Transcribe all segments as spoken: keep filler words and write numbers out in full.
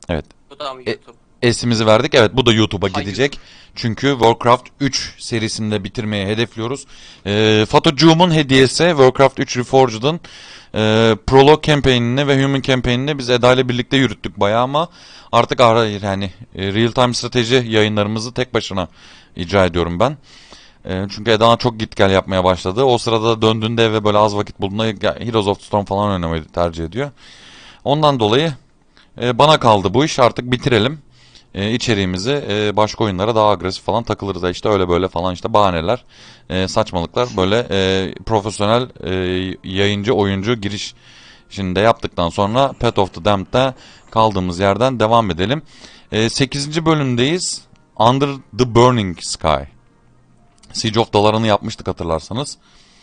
Evet. Bu da mı E, YouTube? Esimizi verdik. Evet, bu da YouTube'a Ha, gidecek. YouTube. Çünkü Warcraft üç serisinde bitirmeyi hedefliyoruz. E, Fatocuğumun hediyesi Warcraft üç Reforged'ın e, Prolog campaign'ini ve Human campaign'ini biz Eda ile birlikte yürüttük bayağı ama artık hayır yani e, real time strateji yayınlarımızı tek başına icra ediyorum ben. E, çünkü Eda çok git gel yapmaya başladı. O sırada döndüğünde eve böyle az vakit bulduğunda Heroes of the Storm falan oynamayı tercih ediyor. Ondan dolayı e, bana kaldı bu iş, artık bitirelim. E, içeriğimizi e, başka oyunlara daha agresif falan takılırız da işte öyle böyle falan işte bahaneler, e, saçmalıklar böyle e, profesyonel e, yayıncı oyuncu giriş şimdi yaptıktan sonra Path of the Damned'de kaldığımız yerden devam edelim. E, sekizinci bölümdeyiz. Under the Burning Sky. Siege of Dalaran'ı yapmıştık hatırlarsanız.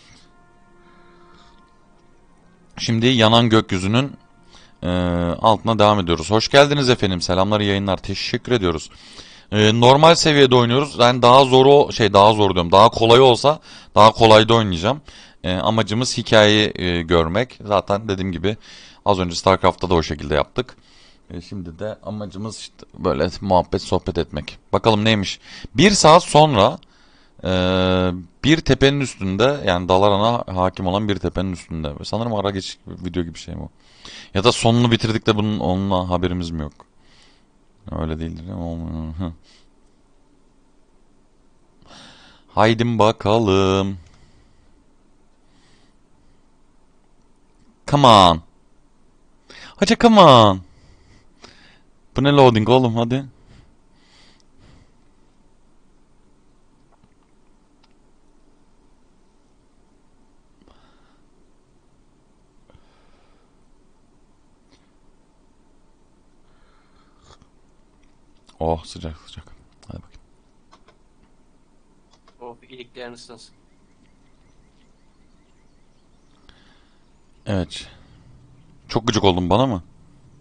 Şimdi yanan gökyüzünün e, altına devam ediyoruz. Hoş geldiniz efendim. Selamlar, yayınlar. Teşekkür ediyoruz. E, normal seviyede oynuyoruz. Yani daha zoru şey daha zor diyorum. Daha kolay olsa daha kolayda oynayacağım. E, amacımız hikayeyi e, görmek. Zaten dediğim gibi az önce StarCraft'ta da o şekilde yaptık. E, şimdi de amacımız işte böyle muhabbet sohbet etmek. Bakalım neymiş. Bir saat sonra e, bir tepenin üstünde, yani Dalaran'a hakim olan bir tepenin üstünde. Sanırım ara geçik video gibi bir şey bu. Ya da sonunu bitirdik de bunun onunla haberimiz mi yok? Öyle değildir değil mi? Haydi bakalım. Come on. Hadi come on. Bu ne loading oğlum, hadi. Oh, sıcak sıcak. Hadi bakayım. Oh, iliklerin ısınsın. Evet. Çok gıcık oldun bana mı?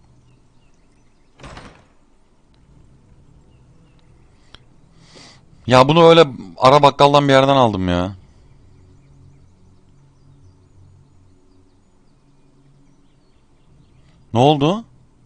Ya bunu öyle ara bakkaldan bir yerden aldım ya. Ne oldu?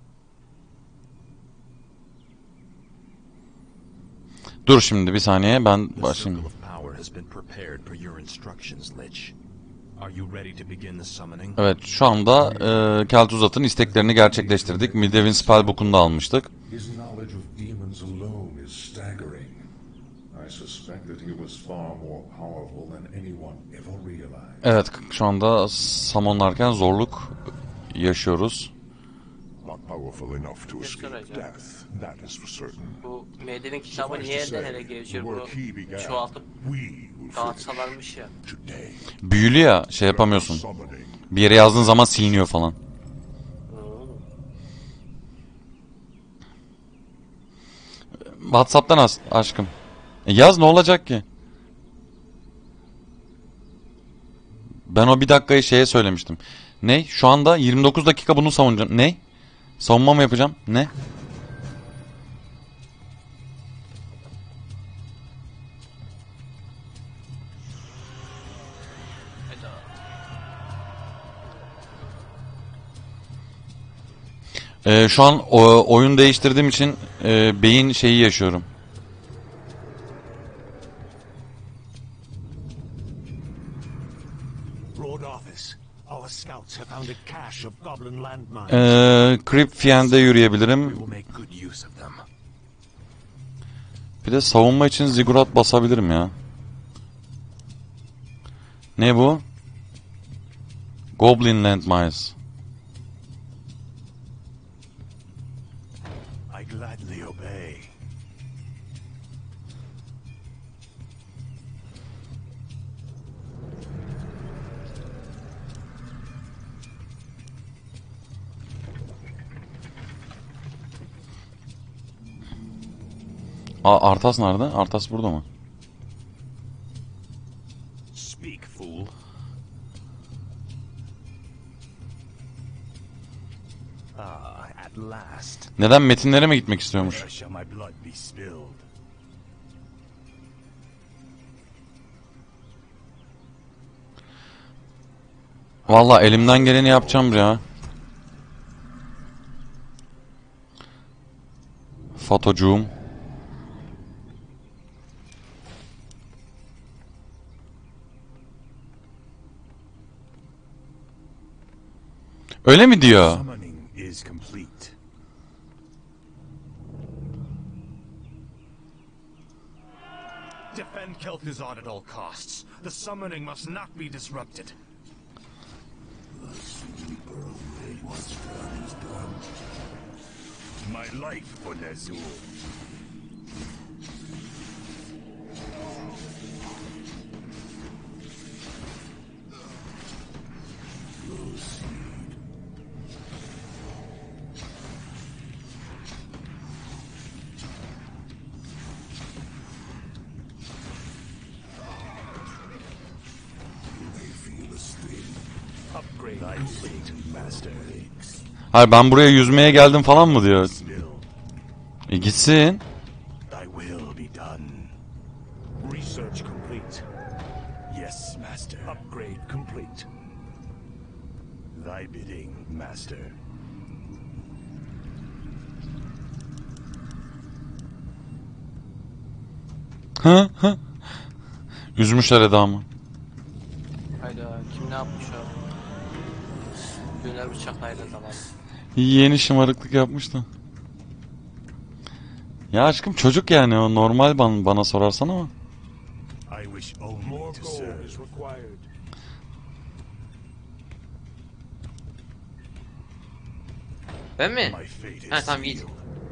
Dur şimdi bir saniye, ben The başlayayım. circle of power has been prepared per your instructions, Lich. Are you ready to begin the summoning? Evet, şu anda e, Kel'Thuzad'ın isteklerini gerçekleştirdik. Midevin Spellbook'unu da almıştık. His knowledge of demons alone is staggering. I suspect that he was far more powerful than anyone ever realized. Evet, şu anda summonlarken zorluk yaşıyoruz. Not powerful enough to Ne escape soracağım? death, that is for certain. Bu Medev'in kitabı Suffice niye to say, elden ele the geçiyor? work he Bunu began, çoğaltıp we will finish dağıtsalarmış ya. today. Büyülü ya, şey yapamıyorsun. Summoning. Bir yere yazdığın zaman siliniyor falan. WhatsApp'tan as aşkım. E yaz, ne olacak ki? Ben o bir dakikayı şeye söylemiştim. Ne? Şu anda yirmi dokuz dakika bunu savunacağım. Ne? Savunma mı yapacağım? Ne? Ee, şu an o, oyun değiştirdiğim için e, beyin şeyi yaşıyorum. Broad office. Our scouts have found a cache of goblin landmines. Ee, Creep Fiend'e yürüyebilirim. We will make good use of them. Bir de savunma için Ziggurat basabilirim ya. Ne bu? Goblin Landmines. I gladly obey. Aa, Arthas nerede? Arthas burada mı? Speak, fool. Ah, at last. Neden metinlere mi gitmek istiyormuş? Where shall my blood be spilled? Vallahi elimden geleni yapacağım ya. Fatocuğum. Öyle mi diyor? Summoning is complete. Defend Kel'Thuzad at all costs. The summoning must not be disrupted. My life for Ner'zhul. Upgrade thy fleet, Master. Hayır, ben buraya yüzmeye geldim falan mı diyor. E gitsin. Thy will be done. Research complete. Yes, Master. Upgrade complete. Thy bidding, Master. Hı hı. Üzmüşler Eda'mı. Hayda kim ne yapmış abi? Döner bıçaklayla tamam. Yeni şımarıklık yapmış da. Ya aşkım çocuk yani o normal bana, bana sorarsan ama. I wish only to serve. Ben mi? My fate is Ha tamam Yiğit. sealed.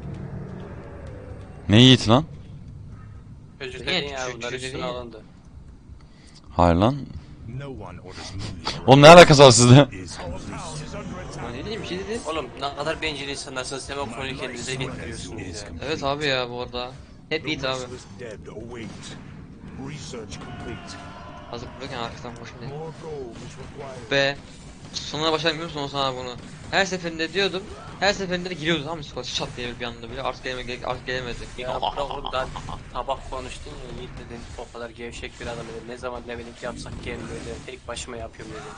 Ne yiğit lan? Çocuk Niye? dedin ya Çocuk bunlar dedin üstüne ya. alındı. Hayır lan. No one orders me. Oğlum ne alakası var sizde? Is complete. Ben ne diyeyim bir şey dedi. Oğlum ne kadar bencil insanlarsınız hemen konuyu kendinize getiriyorsunuz ya. Evet abi ya bu arada. Hep Yiğit abi. Dead await. Research complete. Hazır buradayken arkadan boşum değil. Be. Sonuna başlamıyor musun sana bunu? Her seferinde diyordum. Her seferinde de giriyordu tamam mı? Skor çat diye bir anda bile artık geleme, artık gelemedi. Ya bırak oğlum daha tabak konuştun ya Yiğit dedin o kadar gevşek bir adam dedin. Ne zaman leveling yapsak gel böyle tek başıma yapıyorum dedin.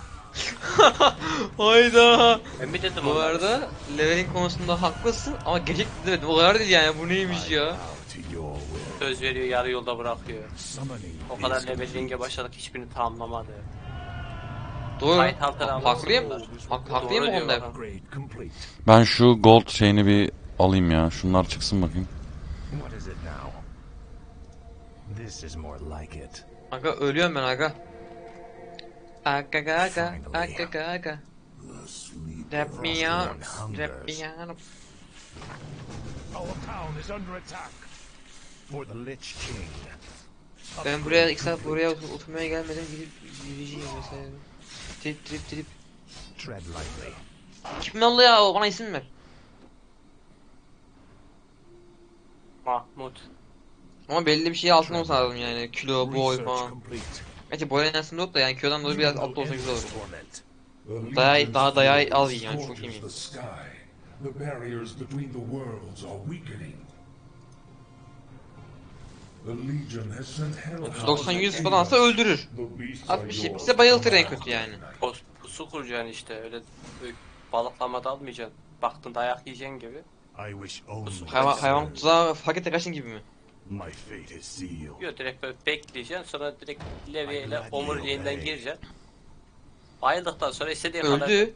Hayda. Ben mi dedim Bu onları? arada leveling konusunda haklısın ama gecek demedim. O kadar değil yani bu neymiş ya. Bow to your will. Söz veriyor yarı yolda bırakıyor. Summoning O kadar is leveling'e başladık hiçbirini tamamlamadı. Doğru. Kayıt altına almasın Haklıyım. bunlar. Hak, haklıyım Doğru bu konuda. diyor upgrade complete. Ben şu gold şeyini bir alayım ya. Şunlar çıksın bakayım. What is it now? This is more like it. Aga ölüyorum ben aga. Aga aga aga aga aga aga. Wrap me up, wrap me up. Our town is under attack. For the Lich King. Ben buraya ilk saat buraya otur oturmaya gelmedim gidip yürüyeceğim mesela. Trip trip trip. Tread lightly. Kim nallı ya o bana isim ver. Mahmut. Ama belli bir şey altında olsa lazım yani kilo boy Research falan. complete. Gerçi boyun aslında yok da yani kilodan dolayı biraz altta olsa güzel olur. Torment. The Dayağı- Legion's daha dayağı force al yani, çok scorches iyiyim. the sky. The barriers between the worlds are weakening. The Legion has sent hellhounds doksan yüz to falan alsa aid us. öldürür. The beasts Az are bir şey yours bize to bayıltır en command. kötü yani. Pos, pusu kuracaksın işte öyle böyle balıklama da almayacaksın. Baktın dayak yiyeceksin gibi. I wish only to Hayvan, hayvan serve. tuzağı paketle kaçın gibi mi? My fate is sealed. Yok direkt böyle bekleyeceksin sonra direkt levyeyle omuriliğinden gireceksin. Bayıldıktan sonra istediğin kadar... Öldü.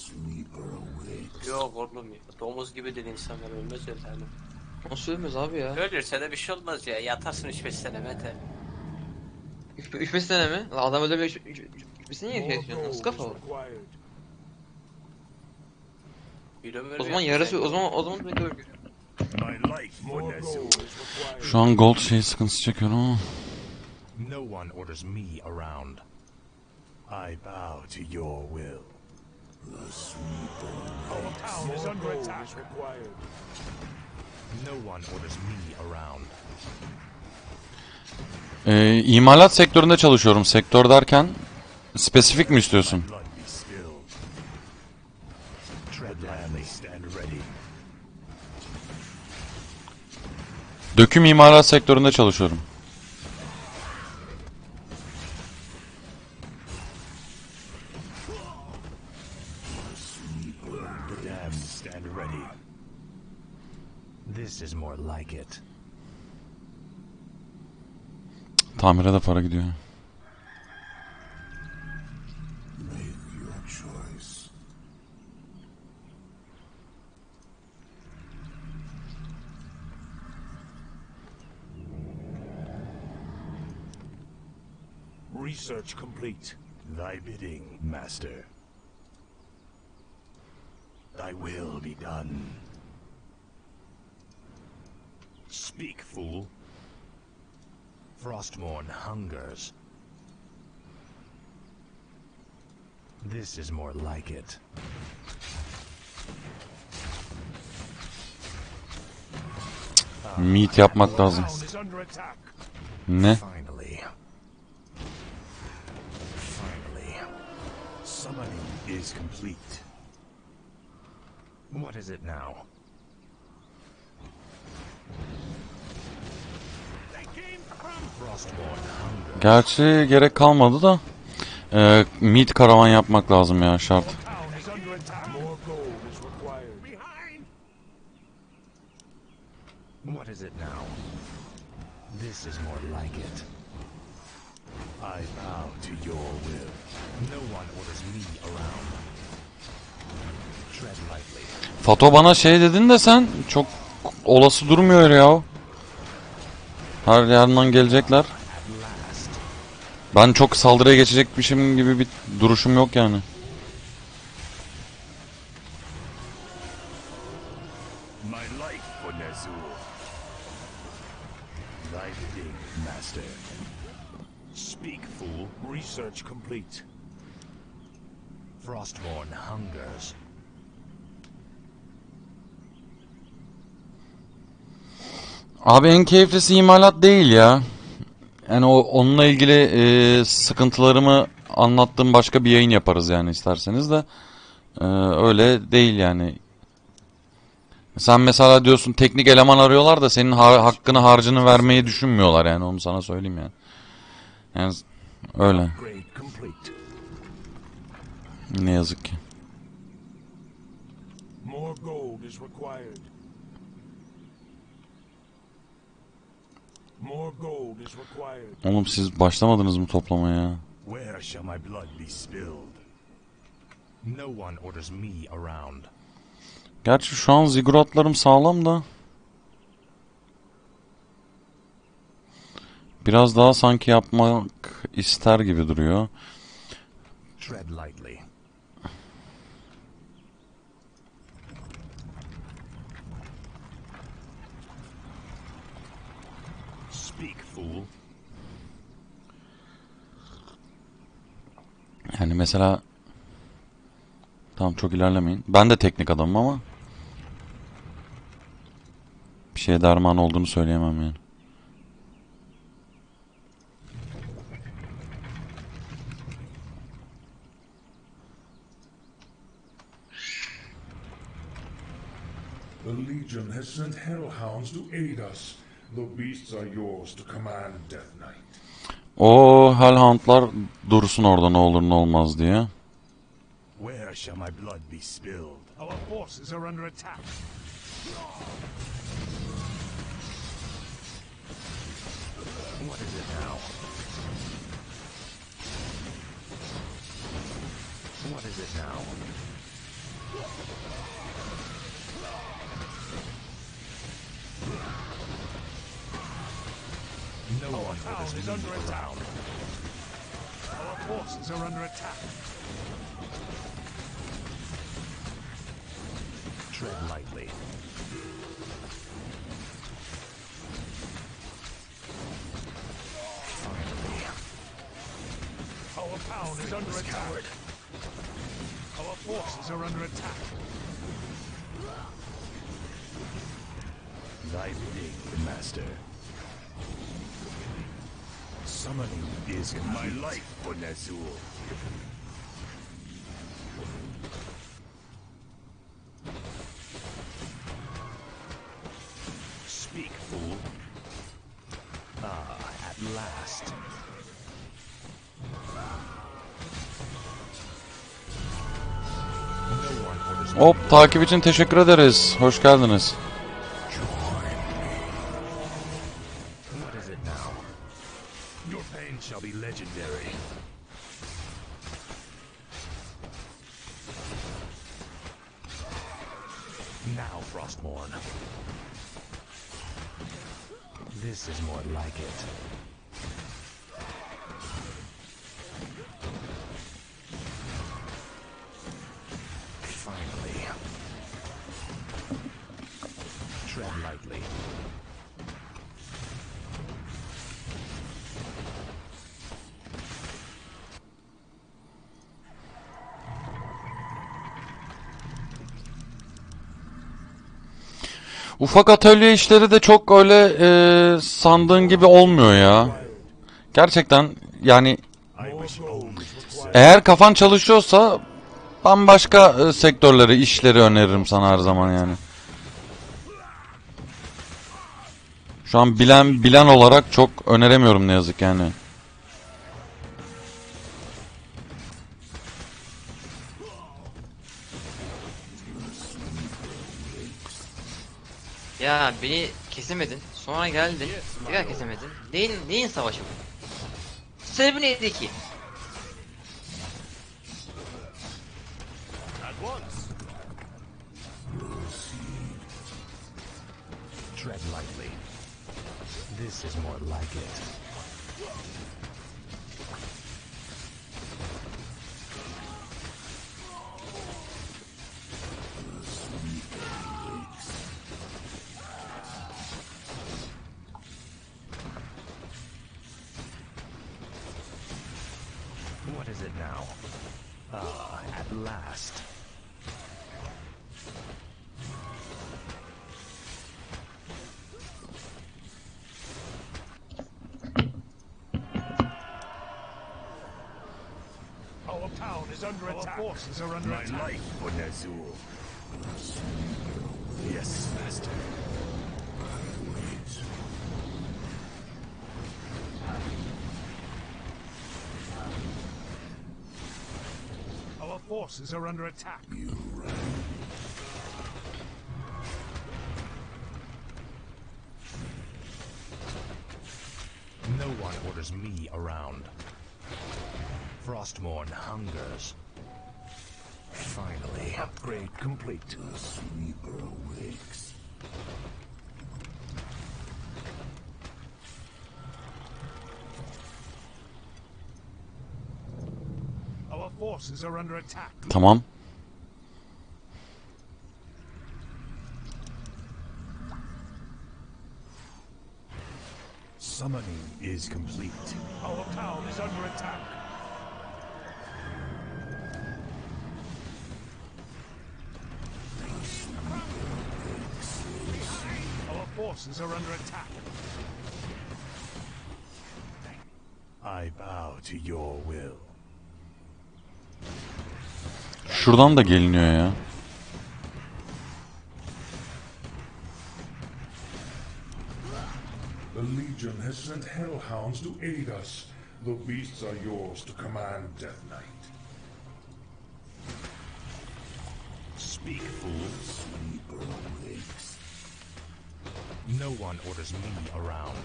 Yok oğlum ya. Domuz gibi dedi insanlar ölmez öyle hani. O söylemez abi ya. Ölürse de bir şey olmaz ya. Yatarsın üç beş sene Mete. Üç, üç beş sene mi? Lan adam öldürmüyor üç, üç, üç, üç beş sene niye yaşıyorsun? Nasıl kafa o? Bir ömür O zaman yarısı o zaman o zaman da öldür. My life for Ner'zhul. Şu an gold şey sıkıntısı çekiyorum ama. No one orders me around. I bow to your will. Our town is under attack. No one orders me around. Ee, imalat sektöründe çalışıyorum. Sektör derken spesifik mi istiyorsun? Blood be spilled. Tread lightly, stand ready. Döküm imalat sektöründe çalışıyorum. The damned stand ready. This is more like it. Tamire de para gidiyor. Make your choice. Research complete. Thy bidding, Master. Thy will be done. Speak, fool. Frostmourne hungers. This is more like it. Meat yapmak lazım. Town is under attack. Ne? Finally. Finally. Summoning is complete. What is it now? Frostmourne hunger. Gerçi gerek kalmadı da. Ee, meat karavan yapmak lazım ya, şart. Town is under attack. More gold is required. Behind. What is it now? This is more like it. I bow to your will. No one orders me around. Tread lightly. Fato bana şey dedin de sen çok olası durmuyor ya. Her yerden gelecekler. At last. Ben çok saldırıya geçecekmişim gibi bir duruşum yok yani. My life for Ner'zhul. Thy bidding, Master. Speak, fool. Research complete. Frostmourne hungers. Abi en keyiflisi imalat değil ya. Yani o onunla ilgili e, sıkıntılarımı anlattığım başka bir yayın yaparız yani isterseniz de. E, öyle değil yani. Sen mesela diyorsun teknik eleman arıyorlar da senin ha hakkını harcını vermeyi düşünmüyorlar yani, onu sana söyleyeyim yani. Yani öyle. Upgrade complete. Ne yazık ki. More gold is required. More gold is required. Oğlum siz başlamadınız mı toplamaya? Where shall my blood be spilled? No one orders me around. Gerçi şu an zigguratlarım sağlam da. Biraz daha sanki yapmak ister gibi duruyor. Tread lightly. Speak, fool. Yani mesela tamam, çok ilerlemeyin. Ben de teknik adamım ama bir şeye derman olduğunu söyleyemem yani. The Legion has sent hellhounds to aid us. The beasts are yours to command, Death Knight. O hellhoundlar dursun orada, ne olur ne olmaz diye. Where shall my blood be spilled? Our forces are under attack. What is it now? What is it now? No one orders me around. Our forces are under attack. Tread lightly. Finally. Our town is under attack. Our forces are under attack. Thy bidding, Master. Summoning is my life for Ner'zhul. Speak, fool. Ah, at last. No one orders me Hop, takip için teşekkür ederiz. Hoş geldiniz. around. Now, Frostmourne. This is more like it. Finally. Tread lightly. Ufak atölye işleri de çok öyle e, sandığın gibi olmuyor ya. Gerçekten yani I wish only to say eğer kafan çalışıyorsa bambaşka e, sektörleri, işleri öneririm sana her zaman yani. Şu an bilen bilen olarak çok öneremiyorum ne yazık yani. Ya beni kesemedin. Sonra geldin. Tekrar kesemedin. Neyin, neyin savaşı bu? Sebebi neydi ki? at once. Tread lightly. This is more like it. What is it now? Ah, at last. Our town is under attack. Our forces are under My attack. Life for Nazul. Yes, master. Our forces are under attack. You No one orders me around. Frostmourne hungers. Finally, upgrade complete. The Sweeper awakes. Our forces are under attack. Tamam. Summoning is complete. Our town is under attack. Our forces are under attack. I bow to your will. Şuradan da geliniyor ya. The Legion has sent hellhounds to aid us. The beasts are yours to command, Death Knight. Speak, fool. Sweeper awakes. No one orders me around.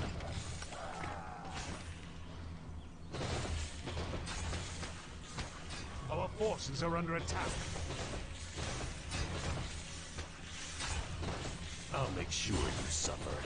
Our forces are under attack. I'll make sure you suffer.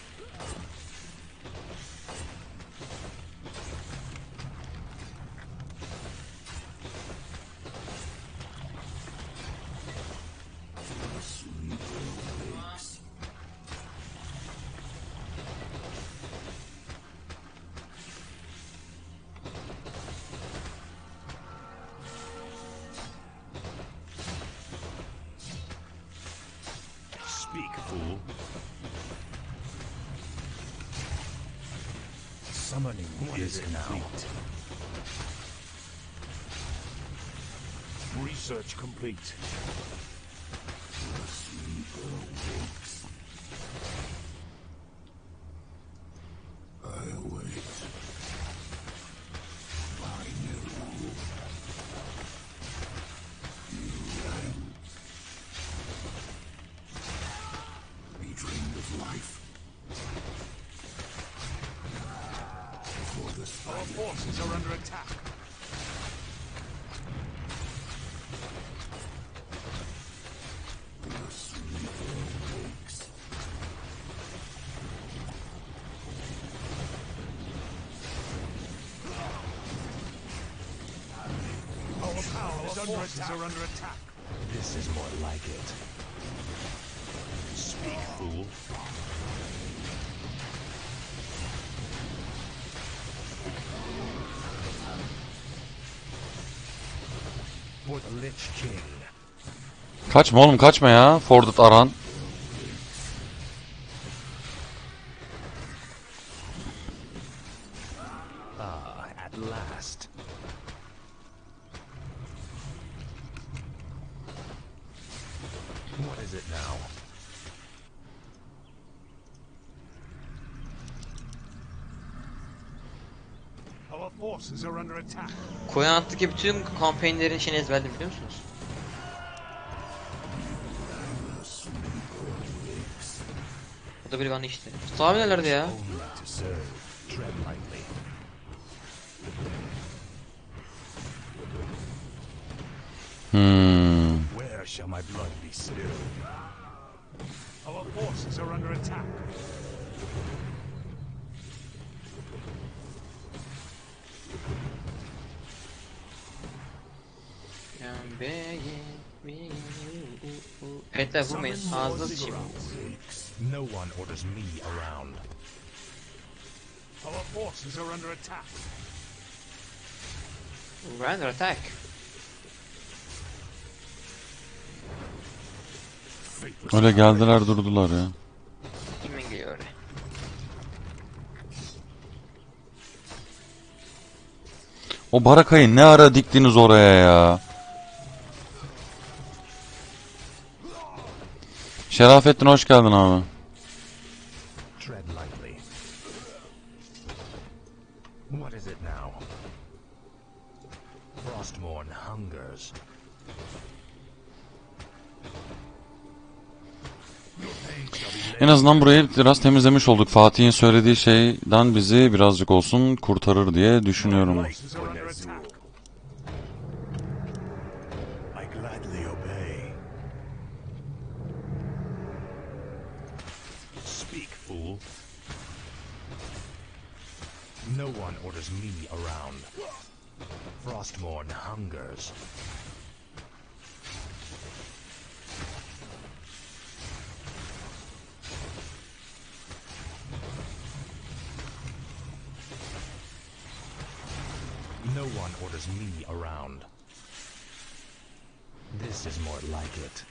Speak, fool. Summoning what is, is complete. Now? Research complete. I await. He dreamed of life. Before this Our forces are under attack. the sweeper forces are under attack. This is more like it. Speak, fool. For the Lich King. Kaçma oğlum, kaçma ya. Fordit Aran. Ah, at last. What is it now? Our forces are under attack. Koyant'taki bütün kampanyonların şeyini ezberledim biliyor musunuz? O da bir bana işte. Mustafa abi nelerde ya? Only to serve. Tread lightly. Hmm. Where shall my blood be spilled? Our forces are under attack. Petler vurmayın. Ağzına sıçayım. No one orders me around. Our forces are under attack. We're under attack. Öyle geldiler durdular ya. Kimin geliyor oraya? O barakayı ne ara diktiniz oraya ya? Şerafettin hoş geldin abi. Tread lightly. What is it now? Frostmourne hungers. En azından burayı biraz temizlemiş olduk. Fatih'in söylediği şeyden bizi birazcık olsun kurtarır diye düşünüyorum. Forces are under attack. I gladly obey. Speak, fool. No one orders me around. Frostmourne hungers. No one orders me around. This is more like it.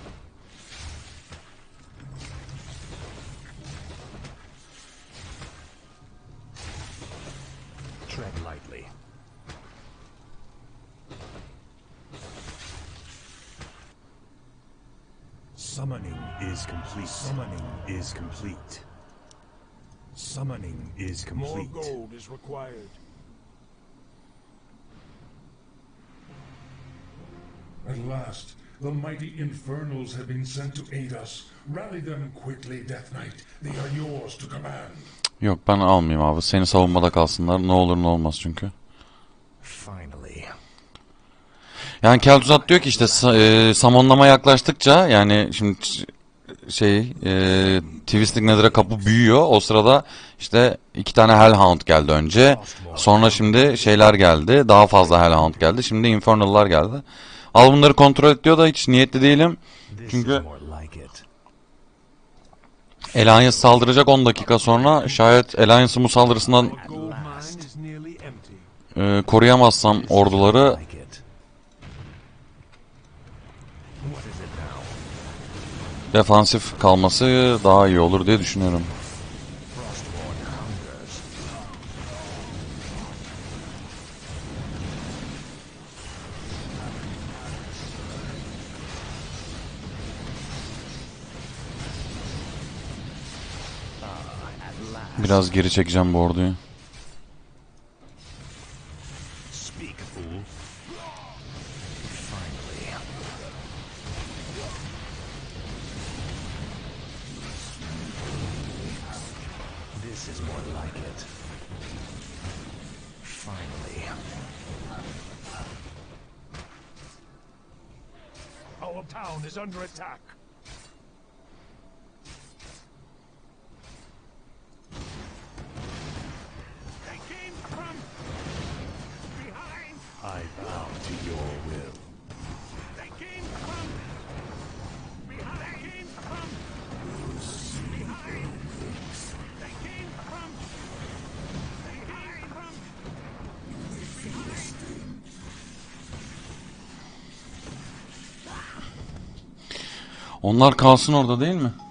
Tread lightly. Summoning is complete. Summoning is complete. Summoning is complete. More gold is required. At last, the mighty Infernals have been sent to aid us. Rally them quickly, Death Knight. They are yours to command. Yok, ben almayayım abi. Seni savunmada kalsınlar. Ne olur ne olmaz çünkü. Finally. Yani Kel'Thuzad diyor ki işte e, samonlama yaklaştıkça, yani şimdi şey e, Twisting Nether'a kapı büyüyor. O sırada işte iki tane Hellhound geldi önce. Sonra şimdi şeyler geldi. Daha fazla Hellhound geldi. Şimdi Infernal'lar geldi. Al bunları kontrol et diyor da hiç niyetli değilim. This Çünkü is more like it. Alliance saldıracak on dakika sonra. Şayet Alliance'ın bu saldırısından Gold mine is nearly empty. e, koruyamazsam orduları, Like it. What is it now? defansif kalması daha iyi olur diye düşünüyorum. Frostmourne hungers. Biraz geri çekeceğim bu orduyu. Speak, fool. Finally. This is more like it. Finally. Our town is under attack. They came from behind. I bow to your will. Onlar kalsın orada değil mi?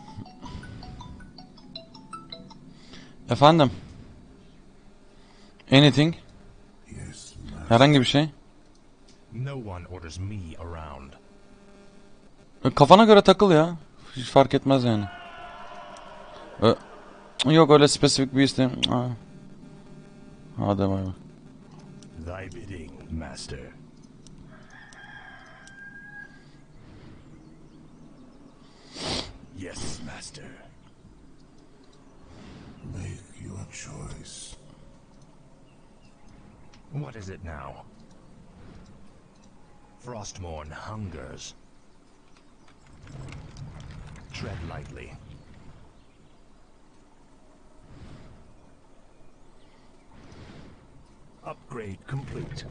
Efendim? Anything? Yes, Herhangi bir şey? No one orders me around. E, Kafana göre takıl ya. Hiç fark etmez yani. E, Yok öyle spesifik bir isteğim. Aa. Hadi bay bay. Thy bidding, master. Yes, master. make your choice. What is it now? Frostmourne hungers. Tread lightly. Upgrade complete.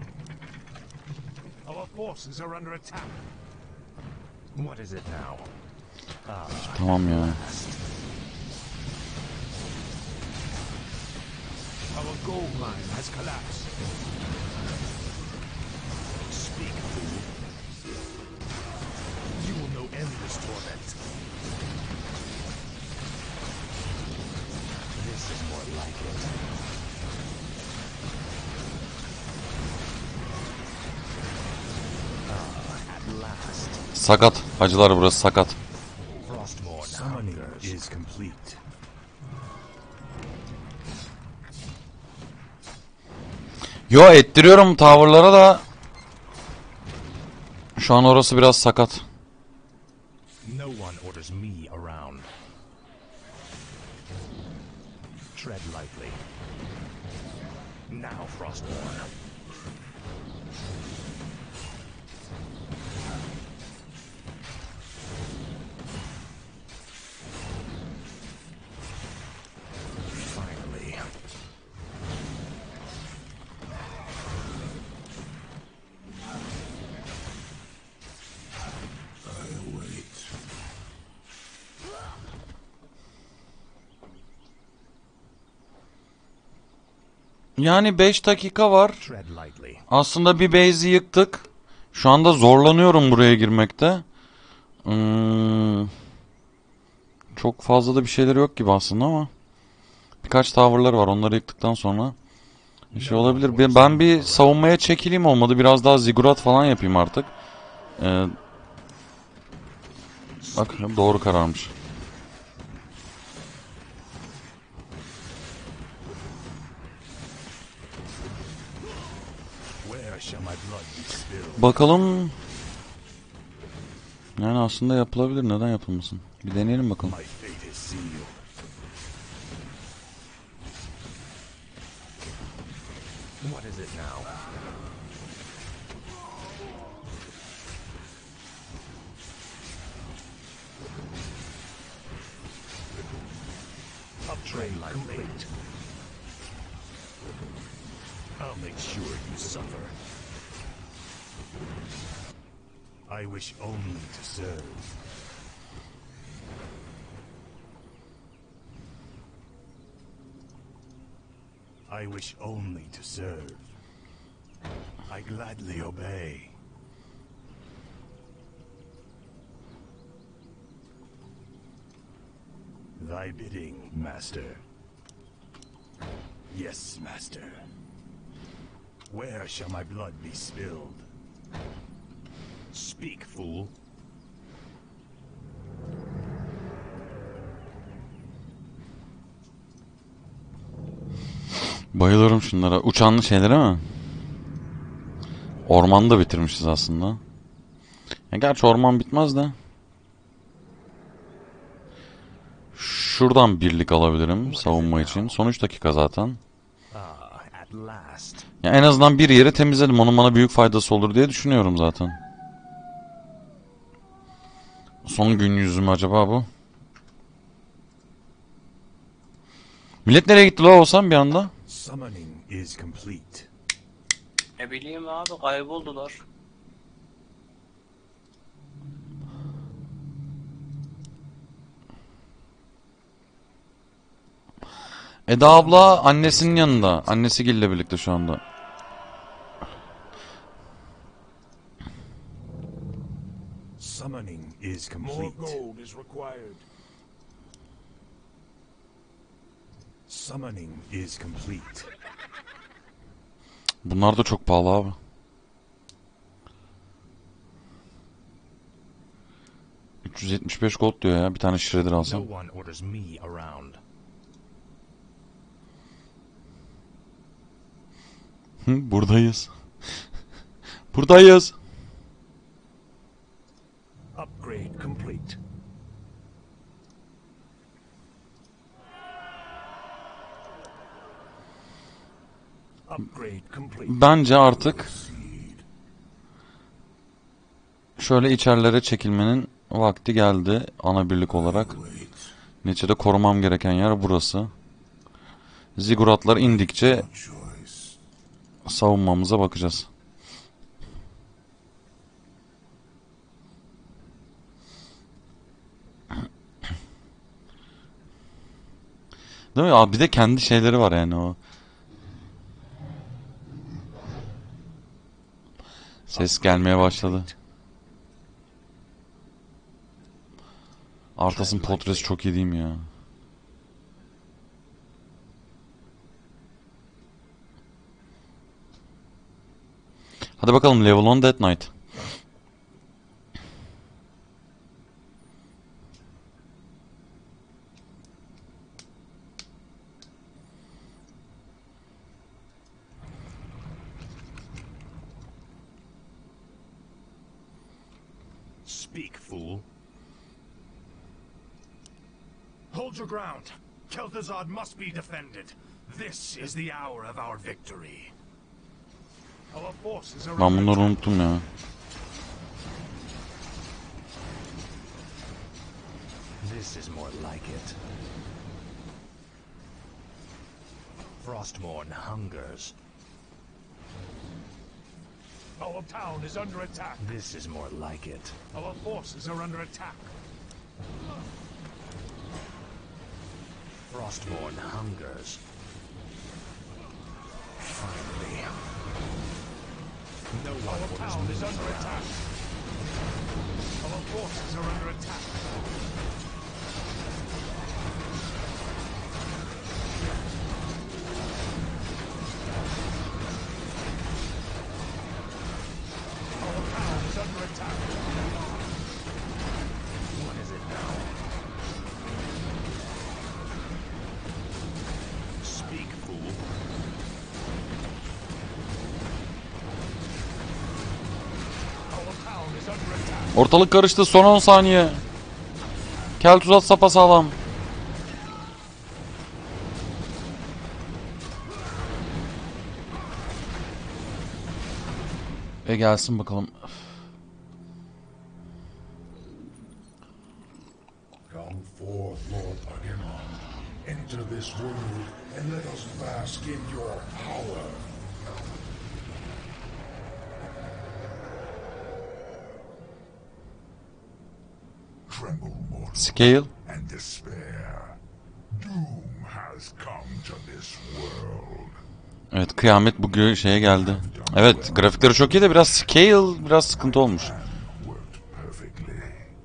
Our forces are under attack. What is it now? Tamam ya. Our gold mine has collapsed. Speak, fool. You will know endless torment. This is more like it. Ah, at last. Sakat. Hacılar burası sakat. Frostmourne hunger is complete. Yo ettiriyorum tavırlara da. Şu an orası biraz sakat. No one orders me around. Tread lightly. Now, Frostmourne. Finally. I wait. Yani beş dakika var. Tread lightly. Aslında bir base'i yıktık. Şu anda zorlanıyorum buraya girmekte. Hmm. Çok fazla da bir şeyler yok gibi aslında ama. Birkaç tavırlar var. Onları yıktıktan sonra bir şey olabilir. Ben- Ben bir savunmaya çekileyim olmadı. Biraz daha zigurat falan yapayım artık. Ee, bak doğru kararmış. Where shall my blood be spilled? Bakalım. Yani aslında yapılabilir. Neden yapılmasın? Bir deneyelim bakalım. My fate is sealed. What is it now? Upgrade complete. I'll make sure you suffer. I wish only to serve. I wish only to serve. I gladly obey. Thy bidding, master. Yes, master. Where shall my blood be spilled? Speak, fool. Bayılırım şunlara. Uçanlı şeylere mi? Ormanı da bitirmişiz aslında. Ya gerçi orman bitmez de. Şuradan birlik alabilirim savunma için. Son üç dakika zaten. Ah, at last. Ya en azından bir yeri temizledim. Onun bana büyük faydası olur diye düşünüyorum zaten. Son gün yüzü mü acaba bu? Millet nereye gitti la olsam bir anda? Summoning is complete. Ne bileyim abi kayboldular. Eda abla annesinin yanında. Annesi Gil'le birlikte şu anda. Summoning is is More complete. gold is required. Summoning is complete. Bunlar da çok pahalı abi. üç yüz yetmiş beş gold diyor ya. Bir tane shredder No alsam. one orders me around. Hı, buradayız. Buradayız. Upgrade complete. Upgrade complete. Bence artık şöyle içerilere çekilmenin vakti geldi ana birlik olarak. Neticede korumam gereken yer burası. Ziguratlar indikçe savunmamıza bakacağız. Değil mi? Abi bir de kendi şeyleri var yani o. Ses gelmeye başladı. Arthas'ın portresi çok iyi değil mi ya? Hadi bakalım level on Death Knight. Speak, fool. Hold your ground. Kel'Thuzad must be defended. This is the hour of our victory. Our forces are Ben under bunları attack. unuttum ya. This is more like it. Frostmourne hungers. Our town is under attack. This is more like it. Our forces are under attack. Frostmourne hungers. Finally. No one Our orders town me is under around. attack. Our forces are under attack. Our town is under attack. What is it now? Speak, fool. Our town is under attack. Ortalık karıştı, son on saniye. Kel'Thuzad sapasağlam. E gelsin bakalım. Come forth, Lord Aghaemon. Enter this world and let us bask in your power. Tremble, mortal, Scale. and despair. Doom has come to this world. Evet, kıyamet bugün şeye geldi. Evet, grafikleri çok iyi de biraz scale biraz sıkıntı olmuş. Worked perfectly.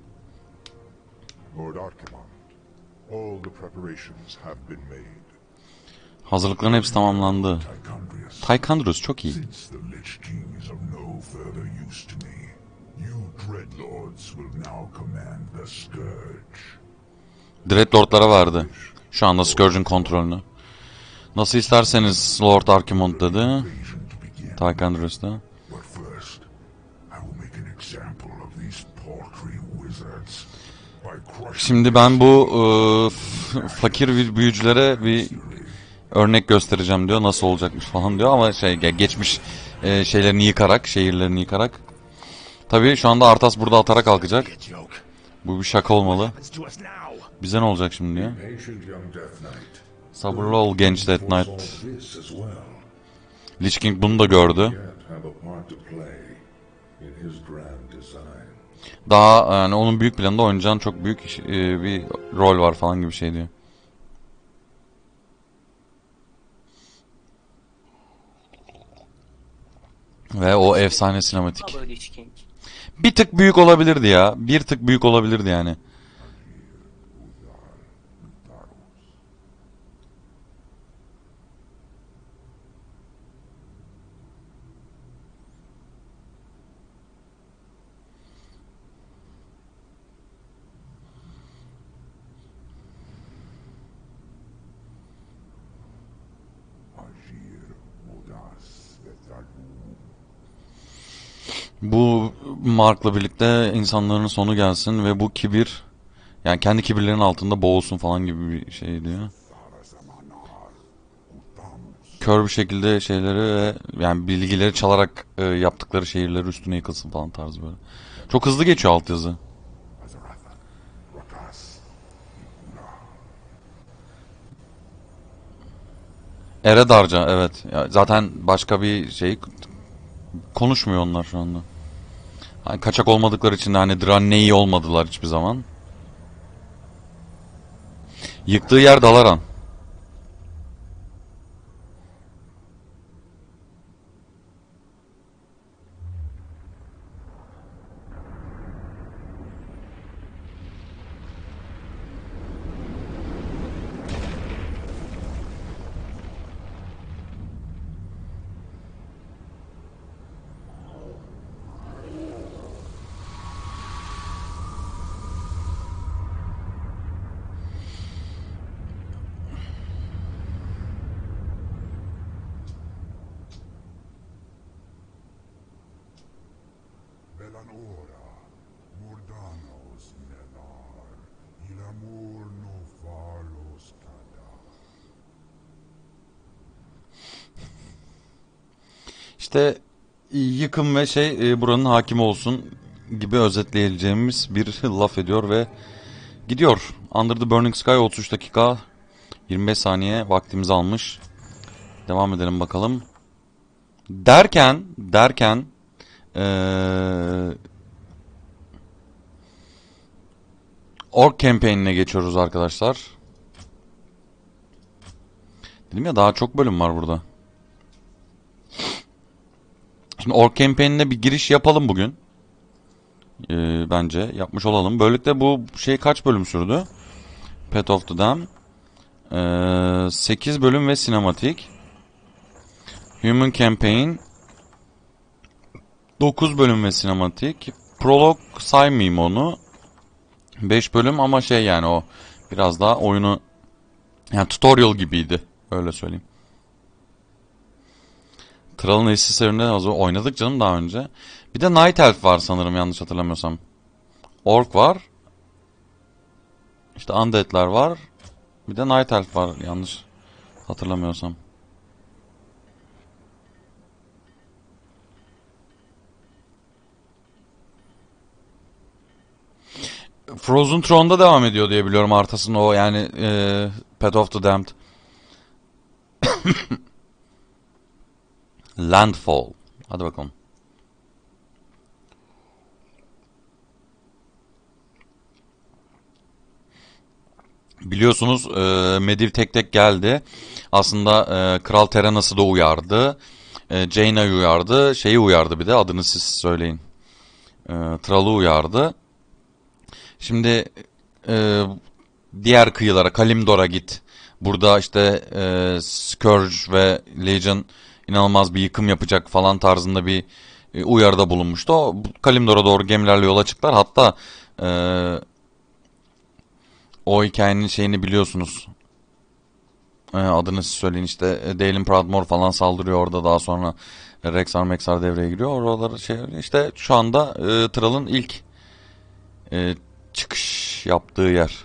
Lord Archimonde, all the preparations have been made. Hazırlıkların hepsi tamamlandı. Tychondrius, Tychondrius çok iyi. since the Lich King is of no further use to me, you Dreadlords will now command the Scourge. Dreadlord'lara verdi. Şu anda Scourge'ün kontrolünü. Nasıl isterseniz Lord Archimonde dedi. Invasion to begin. Tychondrius da. But first, I will make an example of these paltry wizards by crushing Şimdi ben bu e, f- fakir bir büyücülere bir örnek göstereceğim diyor. Nasıl olacakmış falan diyor ama şey ge- geçmiş e, şeylerini yıkarak, şehirlerini yıkarak. Tabii şu anda Arthas burada atarak kalkacak. A joke. Bu bir şaka olmalı. Happens to us now. Bize ne olacak şimdi diyor. patient young Death Knight. Sabırlı ol genç Death Foresaw Knight. this as well. Lich King bunu da gördü. Yet have a part to play in his grand design. Daha yani onun büyük planında oynayacağın çok büyük iş- e, bir rol var falan gibi bir şey diyor. Ve o efsane sinematik. Tabii Lich King. Bir tık büyük olabilirdi ya. Bir tık büyük olabilirdi yani. Bu Mark'la birlikte insanların sonu gelsin ve bu kibir, yani kendi kibirlerinin altında boğulsun falan gibi bir şey diyor. Kör bir şekilde şeyleri ve yani bilgileri çalarak e, yaptıkları şehirleri üstüne yıkılsın falan tarzı böyle. Çok hızlı geçiyor altyazı. Eredarca, evet. Ya zaten başka bir şey konuşmuyor onlar şu anda. Hani kaçak olmadıkları için de hani Draenei olmadılar hiçbir zaman. Yıktığı yer Dalaran. Belanora, Mordanos nelar, il amor no falos cada. İşte yıkım ve şey e, buranın hakimi olsun gibi özetleyeceğimiz bir laf ediyor ve gidiyor. Under the Burning Sky otuz üç dakika yirmi beş saniye vaktimizi almış. Devam edelim bakalım. Derken derken ee, Orc Campaign'ine geçiyoruz arkadaşlar. Dedim ya daha çok bölüm var burada. Şimdi Orc Campaign'ine bir giriş yapalım bugün. Ee, bence yapmış olalım. Böylelikle bu şey kaç bölüm sürdü? Path of the Dam. Ee, sekiz bölüm ve sinematik. Human Campaign. dokuz bölüm ve sinematik. Prolog saymayayım onu. beş bölüm ama şey yani o biraz daha oyunu yani tutorial gibiydi. Öyle söyleyeyim. Kralın eski serinde az oynadık canım daha önce. Bir de Night Elf var sanırım yanlış hatırlamıyorsam. Orc var. İşte Undead'ler var. Bir de Night Elf var yanlış hatırlamıyorsam. Frozen Throne'da devam ediyor diye biliyorum Arthas'ın o yani e, Path of the Damned. Landfall. Hadi bakalım. Biliyorsunuz e, Medivh tek tek geldi. Aslında e, Kral Terenas'ı da uyardı. E, Jaina'yı uyardı. Şeyi uyardı bir de adını siz söyleyin. E, Thrall'ı uyardı. Şimdi e, diğer kıyılara Kalimdor'a git. Burada işte e, Scourge ve Legion inanılmaz bir yıkım yapacak falan tarzında bir e, uyarıda bulunmuştu. O, Kalimdor'a doğru gemilerle yola çıktılar. Hatta e, o hikayenin şeyini biliyorsunuz. E, adını siz söyleyin işte e, Daelin Proudmoore falan saldırıyor orada daha sonra e, Rexxar Mexxar devreye giriyor. Oraları şey işte şu anda e, Thrall'ın ilk e, çıkış yaptığı yer.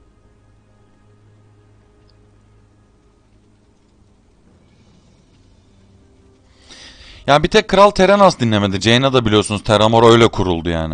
Ya bir tek Kral Terenas dinlemedi. Jaina da biliyorsunuz Terramor öyle kuruldu yani.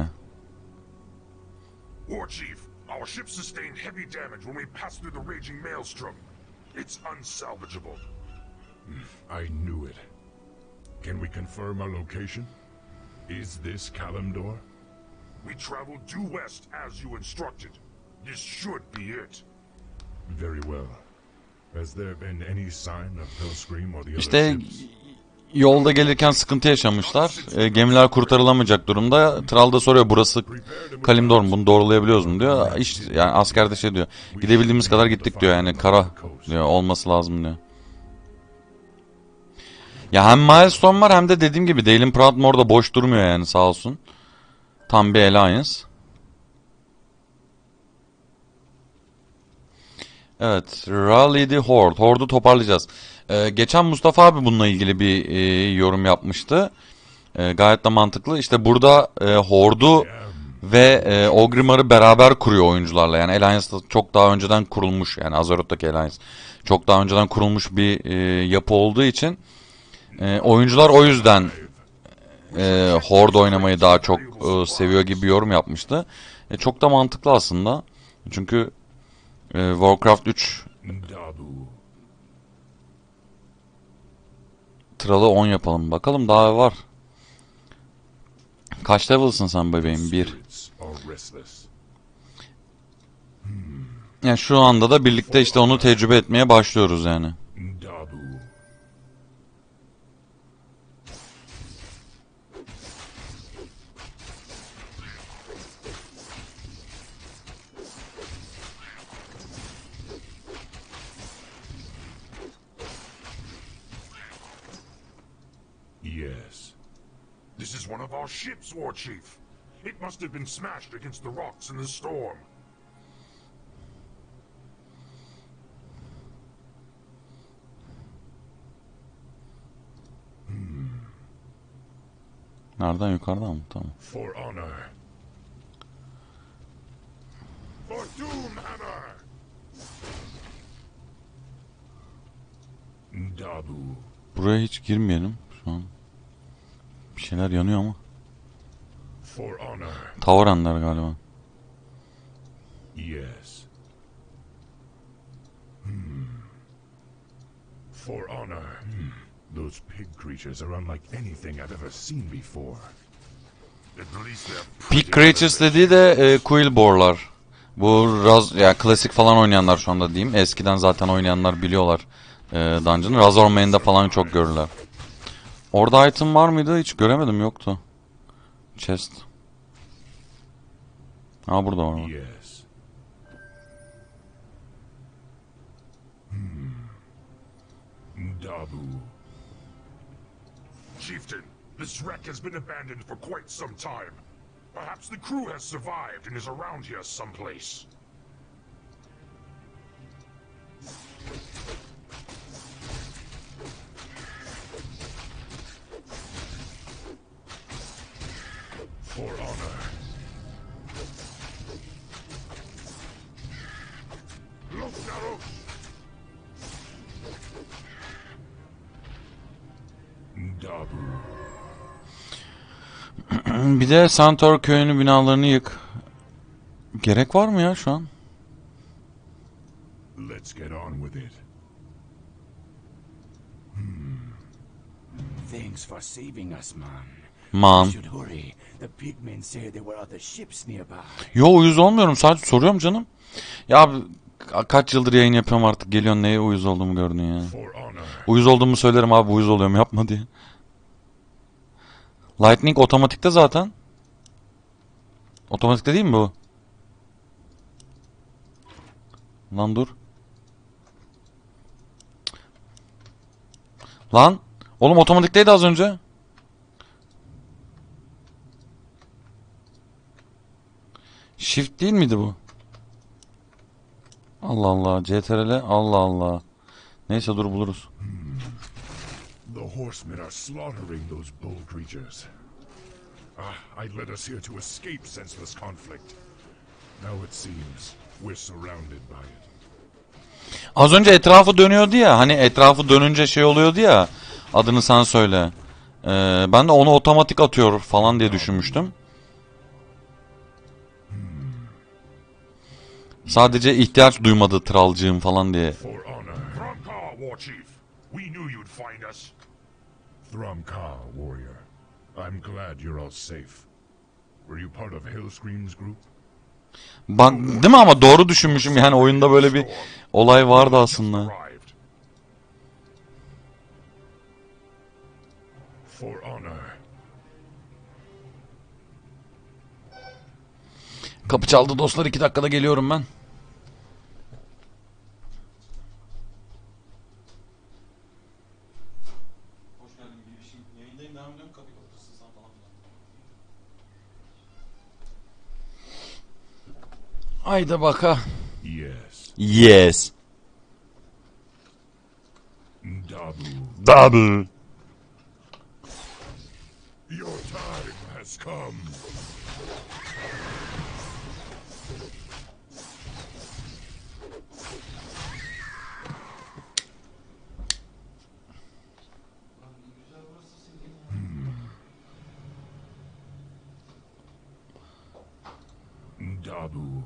War Chief, our ship sustained heavy damage when we passed through the raging maelstrom. It's unsalvageable. I knew it. Can we confirm our location? Is this Kalimdor? We traveled due west as you instructed. This should be it. Very well. Has there been any sign of Hellscream or the other İşte ships? Yolda gelirken sıkıntı yaşamışlar. E, gemiler kurtarılamayacak durumda. Thrall da soruyor, burası Kalimdor mu? Bunu doğrulayabiliyoruz mu diyor. İşte, yani asker de şey diyor. Gidebildiğimiz kadar gittik diyor, yani kara diyor, olması lazım diyor. Ya hem Milestone var hem de dediğim gibi Dalen Proudmoore da boş durmuyor yani, sağ olsun. Tam bir alliance. Evet, Rally the Horde. Horde'u toparlayacağız. Ee, geçen Mustafa abi bununla ilgili bir e, yorum yapmıştı. E, gayet de mantıklı. İşte burada e, Horde'u ve e, Ogrimmar'ı beraber kuruyor oyuncularla. Yani Alliance çok daha önceden kurulmuş. Yani Azeroth'taki Alliance çok daha önceden kurulmuş bir e, yapı olduğu için e, oyuncular o yüzden e, Horde oynamayı daha çok e, seviyor gibi bir yorum yapmıştı. E, çok da mantıklı aslında. Çünkü e, Warcraft üç Thrall'ı on yapalım. Bakalım daha var. Kaç level'sın sen bebeğim? Bir. Yani şu anda da birlikte işte onu tecrübe etmeye başlıyoruz yani. Yes. This is one of our ships, War Chief. It must have been smashed against the rocks in the storm. Nereden, yukarıdan mı? Tamam. For honor. For Doomhammer. Dabu. Buraya hiç girmeyelim şu an. Bir şeyler yanıyor ama. For honor. Tavaranlar galiba. Yes. Hmm. For honor. Hmm. Those pig creatures are unlike anything I've ever seen before. At least they're Peak Creatures dediği de e, Quillboar'lar. Bu Raz, ya klasik falan oynayanlar şu anda diyeyim. Eskiden zaten oynayanlar biliyorlar e, Dungeon'ı. Razormane'de falan çok görürler. Orada item var mıydı? Hiç göremedim, yoktu. Chest. Ha, burada var. Yes. Hmm. Dabu. Chieftain, this wreck has been abandoned for quite some time. Perhaps the crew has survived and is around here someplace. For honor. Los Naros! Dabu. Bir de Centaur köyünün binalarını yık. Gerek var mı ya şu an? Let's get on with it. Thanks for saving us, man. Man. We should hurry. The pigmen say there were other ships nearby. Yo, uyuz olmuyorum, sadece soruyorum canım. Ya abi, ka- kaç yıldır yayın yapıyorum artık, geliyorsun neye uyuz olduğumu gördün ya. For honor. Uyuz olduğumu söylerim abi, uyuz oluyorum, yapma diye. Lightning otomatikte zaten. Otomatikte değil mi bu? Lan dur. Lan. Oğlum otomatikteydi az önce. Shift değil miydi bu? Allah Allah. C T R L. Allah Allah. Neyse, dur buluruz. The horsemen are slaughtering those bull creatures. Ah, I led us here to escape senseless conflict. Now it seems we're surrounded by it. Az önce etrafı dönüyordu ya. Hani etrafı dönünce şey oluyordu ya. Adını sen söyle. Ee, ben de onu otomatik atıyor falan diye düşünmüştüm. Sadece ihtiyaç duymadı Thrall'cığım falan diye. For honor. Thronkar, War Chief. We knew you'd find us. Thrumkar, warrior. I'm glad you're all safe. Were you part of Hellscream's group? Bak, değil mi, ama doğru düşünmüşüm yani, oyunda böyle bir olay vardı aslında. Arrived. For honor. Kapı çaldı dostlar, iki dakikada geliyorum ben. Haydi baka. Yes. Yes. Dabu. Double. Your time has come. Dabu.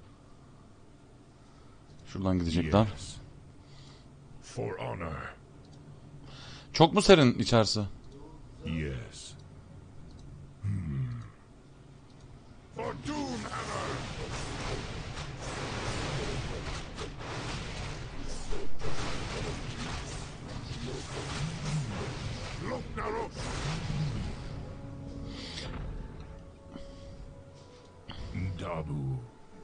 Şuradan gidecekler. Yes. For honor. Çok mu serin içerisi? Yes. Hmm. For Doomhammer. Look, Narok. Dabu.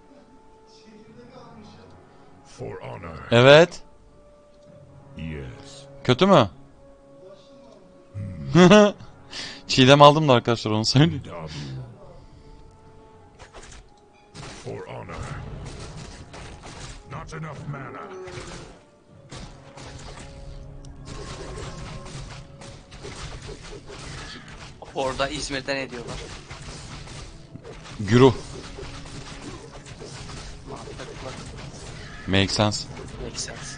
For honor. Evet. Yes. Kötü mü? Çiğdem aldım da arkadaşlar, onu söyleyeyim. Dabu. For honor. Not enough mana. Orada İzmir'de ne diyorlar? Güruh. Mantıklı. Make sense. Make sense.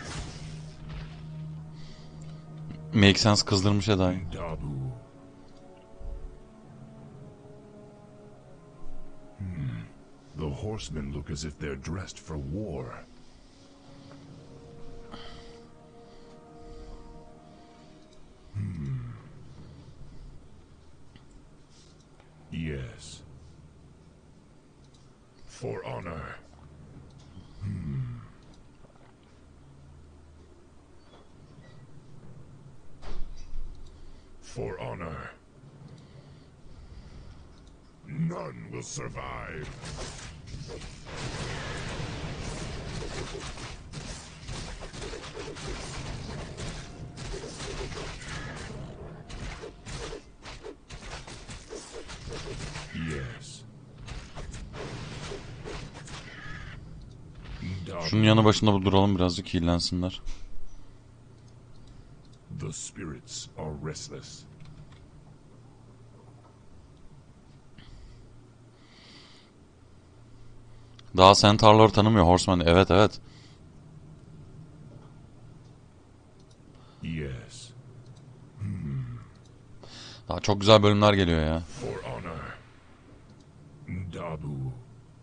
Make sense kızdırmış Eda'yı. Dabu. Hmm. The horsemen look as if they're dressed for war. Hmm. Yes. For honor. Hmm. For honor. None will survive. Yes. Şunun yanı başında duralım, birazcık heal'lensinler. The spirits are restless. Daha Centaur'ları tanımıyor Horseman. Evet evet. Yes. Daha çok güzel bölümler geliyor ya. For honor. Dabu.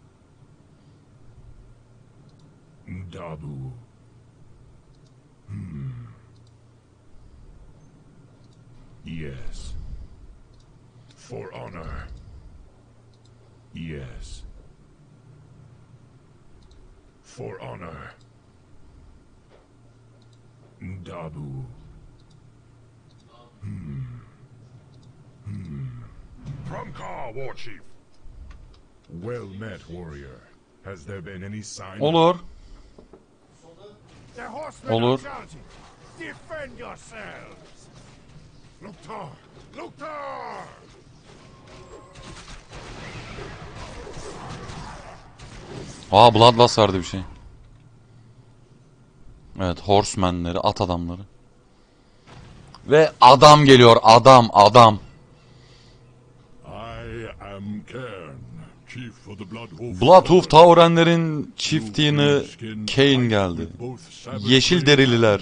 Dabu. Hmm. Yes. For honor. Yes. For honor. Dabu. Hmm. Hmm. From Ka, War Chief. Well met, warrior. Has there been any sign? Olur. The horsemen Olur. are charging. Defend yourselves. Loktar! Loktar! Aa, Bloodlust vardı bir şey. Evet, Horsemen'leri, at adamları. Ve adam geliyor, adam, adam. I am Cairn, chief for the Bloodhoof. Bloodhoof Taurenlerin çiftliğine Kain geldi. Yeşil derililer.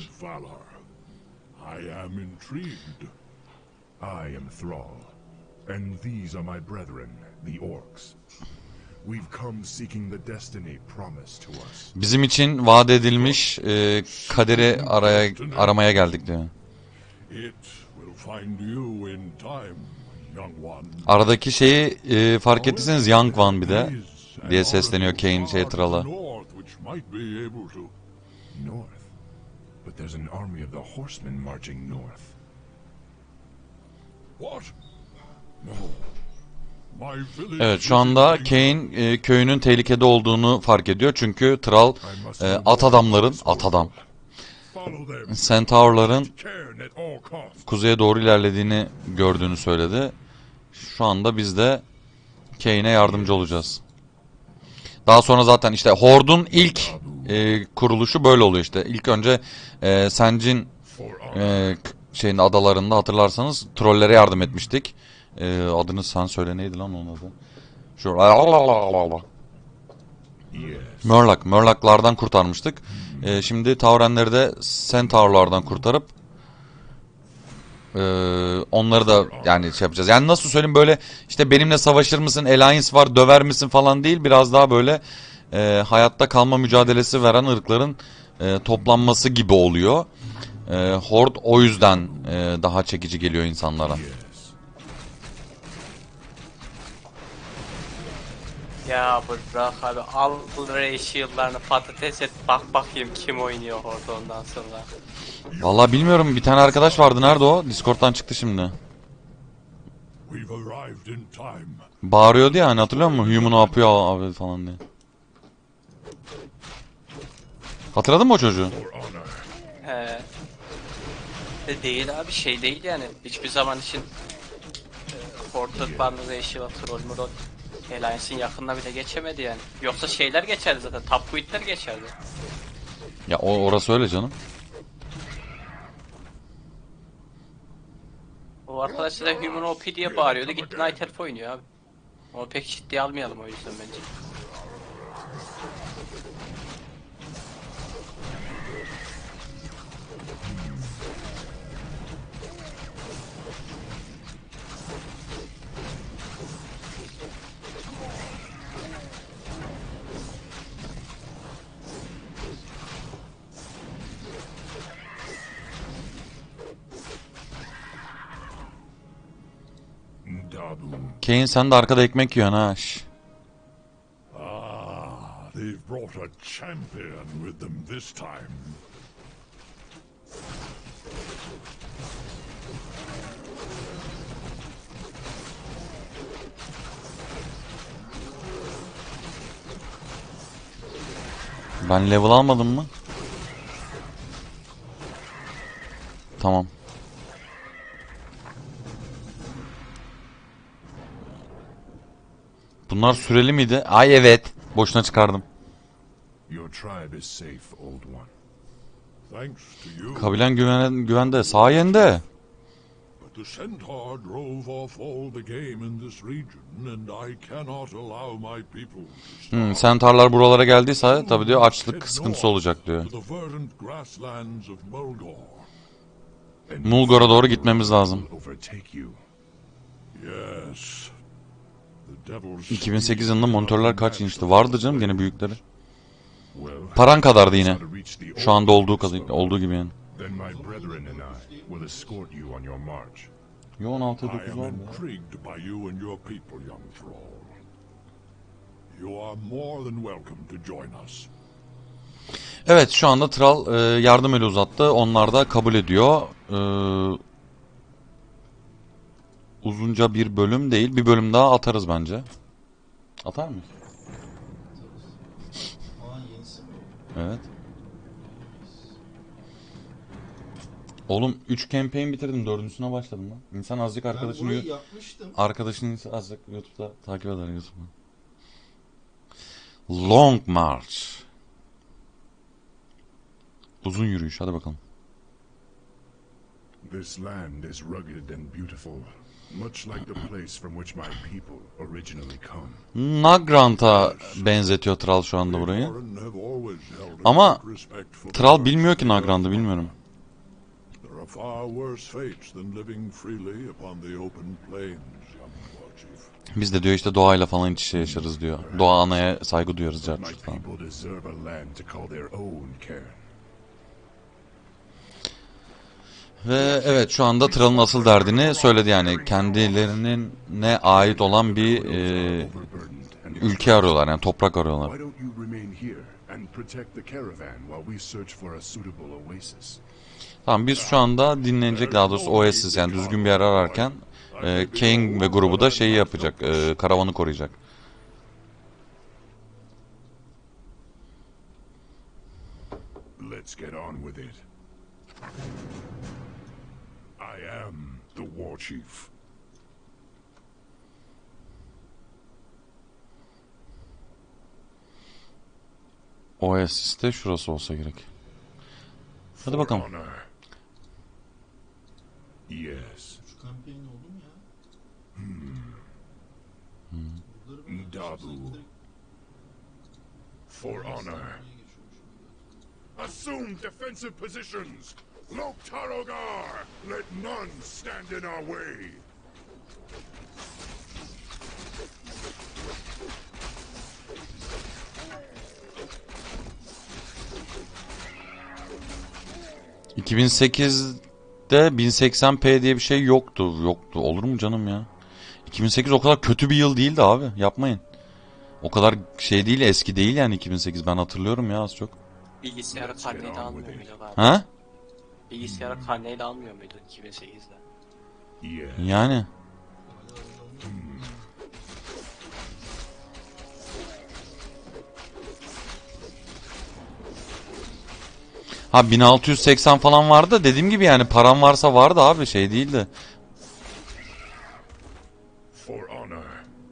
I am intrigued. I am Thrall, and these are my brethren, the Orcs. We've come seeking the destiny promised to us. Bizim için vaat edilmiş e, kaderi araya aramaya geldik diyor. It will find you in time, young one. Aradaki şeyi e, fark ettiyseniz Young One bir de diye sesleniyor Kain şey Thrall'a. North, which might be able to. North, but there's an army of the horsemen marching north. What? No. My village Evet, şu anda Kayn e, köyünün tehlikede olduğunu fark ediyor. Çünkü Thrall e, at adamların, at adam, Follow them. Centaur'ların Cairn at all costs. kuzeye doğru ilerlediğini gördüğünü söyledi. Şu anda biz de Kayn'e yardımcı olacağız. Daha sonra zaten işte Horde'un ilk e, kuruluşu böyle oluyor işte. İlk önce e, Senjin For honor. e, k- şeyin adalarında hatırlarsanız trollere yardım etmiştik. E, adını sen söyle, neydi lan onun adı? Şu Yes. Murloc, Murloc'lardan kurtarmıştık. E, şimdi Taurenleri de Centaur'lardan kurtarıp e, onları da yani şey yapacağız. Yani nasıl söyleyeyim, böyle işte benimle savaşır mısın, Alliance var döver misin falan değil. Biraz daha böyle e, hayatta kalma mücadelesi veren ırkların e, toplanması gibi oluyor. E, Horde o yüzden e, daha çekici geliyor insanlara. Yes. Ya bırak abi, al Ray Shield'larını patates et, bak bakayım kim oynuyor orada ondan sonra. Vallahi bilmiyorum, bir tane arkadaş vardı, nerede o? Discord'dan çıktı şimdi. We've arrived in time. Bağırıyordu ya hani, hatırlıyor musun? Human ne yapıyor abi falan diye. Hatırladın mı o çocuğu? For honor. He. De değil abi, şey değil yani, hiçbir zaman için e, Portland'larını Ray Shield, Troll Murol Alliance'in yakınına bile geçemedi yani. Yoksa şeyler geçerdi zaten, Top Quit'ler geçerdi. Ya o, orası öyle canım. O arkadaş da Human O P diye bağırıyordu, gitti Night Elf oynuyor abi. Onu pek ciddiye almayalım o yüzden bence. Dabu. Kayn sen de arkada ekmek yiyorsun ha. Şş. Ah, they've brought a champion with them this time. Ben level almadım mı? Tamam. Bunlar süreli miydi? Ay evet. Boşuna çıkardım. Your tribe is safe, old one. Thanks to you. Kabilen güven güvende. Sayende. But the centaur drove off all the game in this region, and I cannot allow my people to starve. Hmm, Centaur'lar buralara geldiyse tabii diyor açlık sıkıntısı olacak diyor. To the verdant grasslands of Mulgore. And Mulgore'a doğru gitmemiz lazım. overtake you. Yes. The devil's iki bin sekiz yılında monitörler kaç inçti? Vardı canım gene büyükleri. Well, Paran kadardı yine. to reach the Şu anda olduğu kadar olduğu gibi yani. Then my brethren and I will escort you on your march. Yo on altı I dokuz am var mı? intrigued by you and your people, young thrall. You are more than welcome to join us. Evet, şu anda Thrall e, yardım eli uzattı. Onlar da kabul ediyor. E, uzunca bir bölüm değil. Bir bölüm daha atarız bence. Atar mıyız? Evet. Oğlum üç campaign bitirdim. Dördüncüsüne başladım lan. İnsan azıcık arkadaşını Ben yapmıştım. arkadaşını azıcık YouTube'da takip eder YouTube'da. Long March. Uzun yürüyüş. Hadi bakalım. This land is rugged and beautiful, much like the place from which my people originally come. Nagrant'a benzetiyor Thrall şu anda burayı. Foreign have always held a Ama great respect for the Thrall bilmiyor ki earth. Nagrant'ı, bilmiyorum. There are far worse fates than living freely upon the open plains, young warchief. Biz de diyor işte doğayla falan iç içe yaşarız diyor. Doğa anaya saygı duyuyoruz My Cerçurt falan. people deserve a land to call their own, Cairn. Ve evet, şu anda Thrall'ın asıl derdini söyledi yani. Kendilerinin ne ait olan bir e, Overburdened and ülke arıyorlar yani, toprak arıyorlar. why don't you remain here and protect the caravan while we search for a suitable oasis. Tamam, biz şu anda dinlenecek, daha doğrusu Oasis yani düzgün bir yer ararken e, Kane ve grubu da şeyi yapacak, e, karavanı koruyacak. Let's get on with it. I am the war chief. Oasis de şurası olsa gerek. Hadi bakalım. For honor. Yes. Şu kampanyan oldu mu ya? Ndabu. For honor. Assume defensive positions. Loktarogar! Let none stand in our way. iki bin sekizde bin seksen p diye bir şey yoktu. Yoktu. Olur mu canım ya? iki bin sekiz o kadar kötü bir yıl değildi abi. Yapmayın. O kadar şey değil, eski değil yani iki bin sekiz. Ben hatırlıyorum ya az çok. Bilgisayarı karneyle almıyor muydu abi? Ha? Bilgisayarı karneyle almıyor muydu iki bin sekizde? Yeah. Yani. Ha bin altı yüz seksen falan vardı. Dediğim gibi yani param varsa vardı abi, şey değildi. For honor.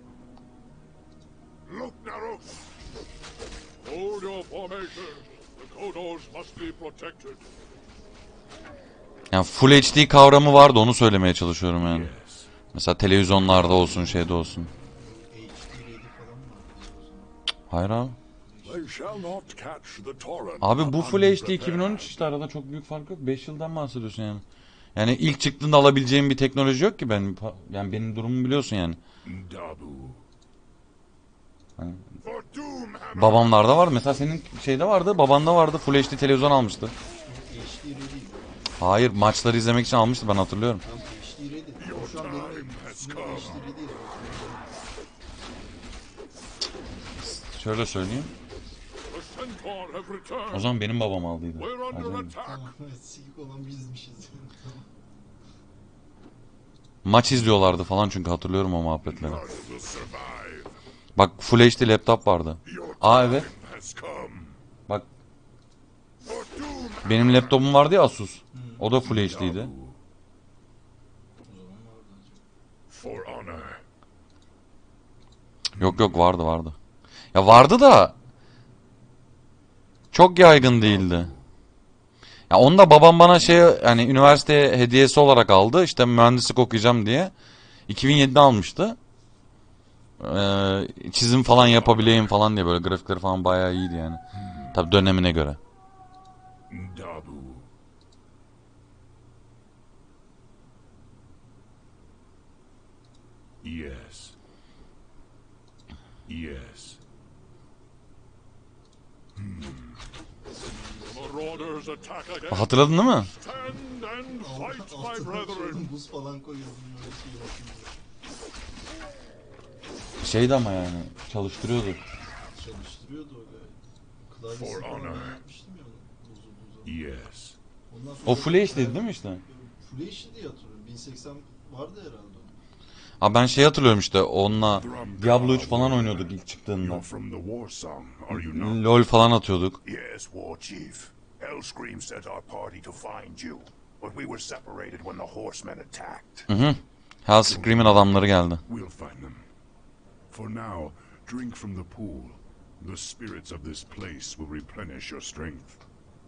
Loknaros! Hold your formation. The corridors must be protected. Yani Full H D kavramı vardı, onu söylemeye çalışıyorum yani. Yes. Mesela televizyonlarda olsun, şeyde olsun. H D ready falan mı? Hayır abi. They shall not catch the torrent. Abi bu Full H D iki bin on üç işte, arada çok büyük fark yok. beş yıldan bahsediyorsun yani. Yani ilk çıktığında alabileceğim bir teknoloji yok ki benim. Yani benim durumumu biliyorsun yani. Ndabu. Ha. For Doomhammer. Babamlarda var. Mesela senin şeyde vardı, babanda vardı. Full H D televizyon almıştı. H D ready. Hayır, maçları izlemek için almıştı, ben hatırlıyorum. Tam H D ready. O şu an benim Time has üstümde come. H D ready ya. Şöyle söyleyeyim. The centaur have returned. O zaman benim babam aldıydı. We're under Acayip. attack. Tamam evet, sikik olan bizmişiz. Tamam. Maç izliyorlardı falan çünkü hatırlıyorum o muhabbetleri. None will survive. Bak Full H D laptop vardı. Your Aa evet. time has come. Bak For Doom. benim laptopum vardı ya, Asus. O da Full H D'ydi. For honor. Yok yok, vardı vardı. Ya vardı da çok yaygın değildi. Ya onu da babam bana şey, yani üniversite hediyesi olarak aldı. İşte mühendislik okuyacağım diye. iki bin yedide almıştı. Ee, çizim falan yapabileyim falan diye, böyle grafikleri falan bayağı iyiydi yani. Tabii dönemine göre. Ndabu. Yes. Yes. Hmm. The marauders attack again. Hatırladın değil mi? Stand and fight, my Altına brethren. koydum, buz falan koyuyordum böyle şey yapayım diye. Şeydi ama yani çalıştırıyordu. Çalıştırıyordu o gayet. For Klavyesi falan honor. ben yapmıştım ya onu. Buzu buzu. Yes. Ondan sonra O Full H D'ydi değil mi işte? Full H D diye hatırlıyorum. bin seksen vardı herhalde. Abi ben şey hatırlıyorum işte, onunla Diablo üç falan oynuyorduk ilk çıktığında. You're from the war song, are you not? LOL falan atıyorduk. Yes, War Chief. Hellscream sent our party to find you, but we were separated when the horsemen attacked. Hı hı. Hellscream'in adamları geldi. We'll find them. For now, drink from the pool. The spirits of this place will replenish your strength.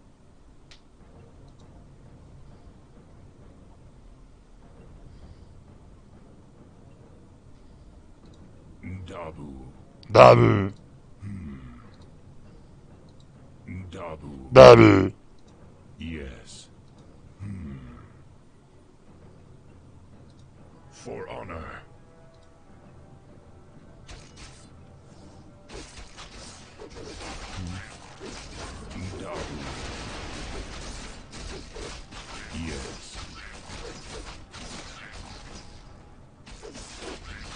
Ndabu. Dabu. Ndabu. Dabu. Yes. Hmm. For honor. Ndabu. Yes.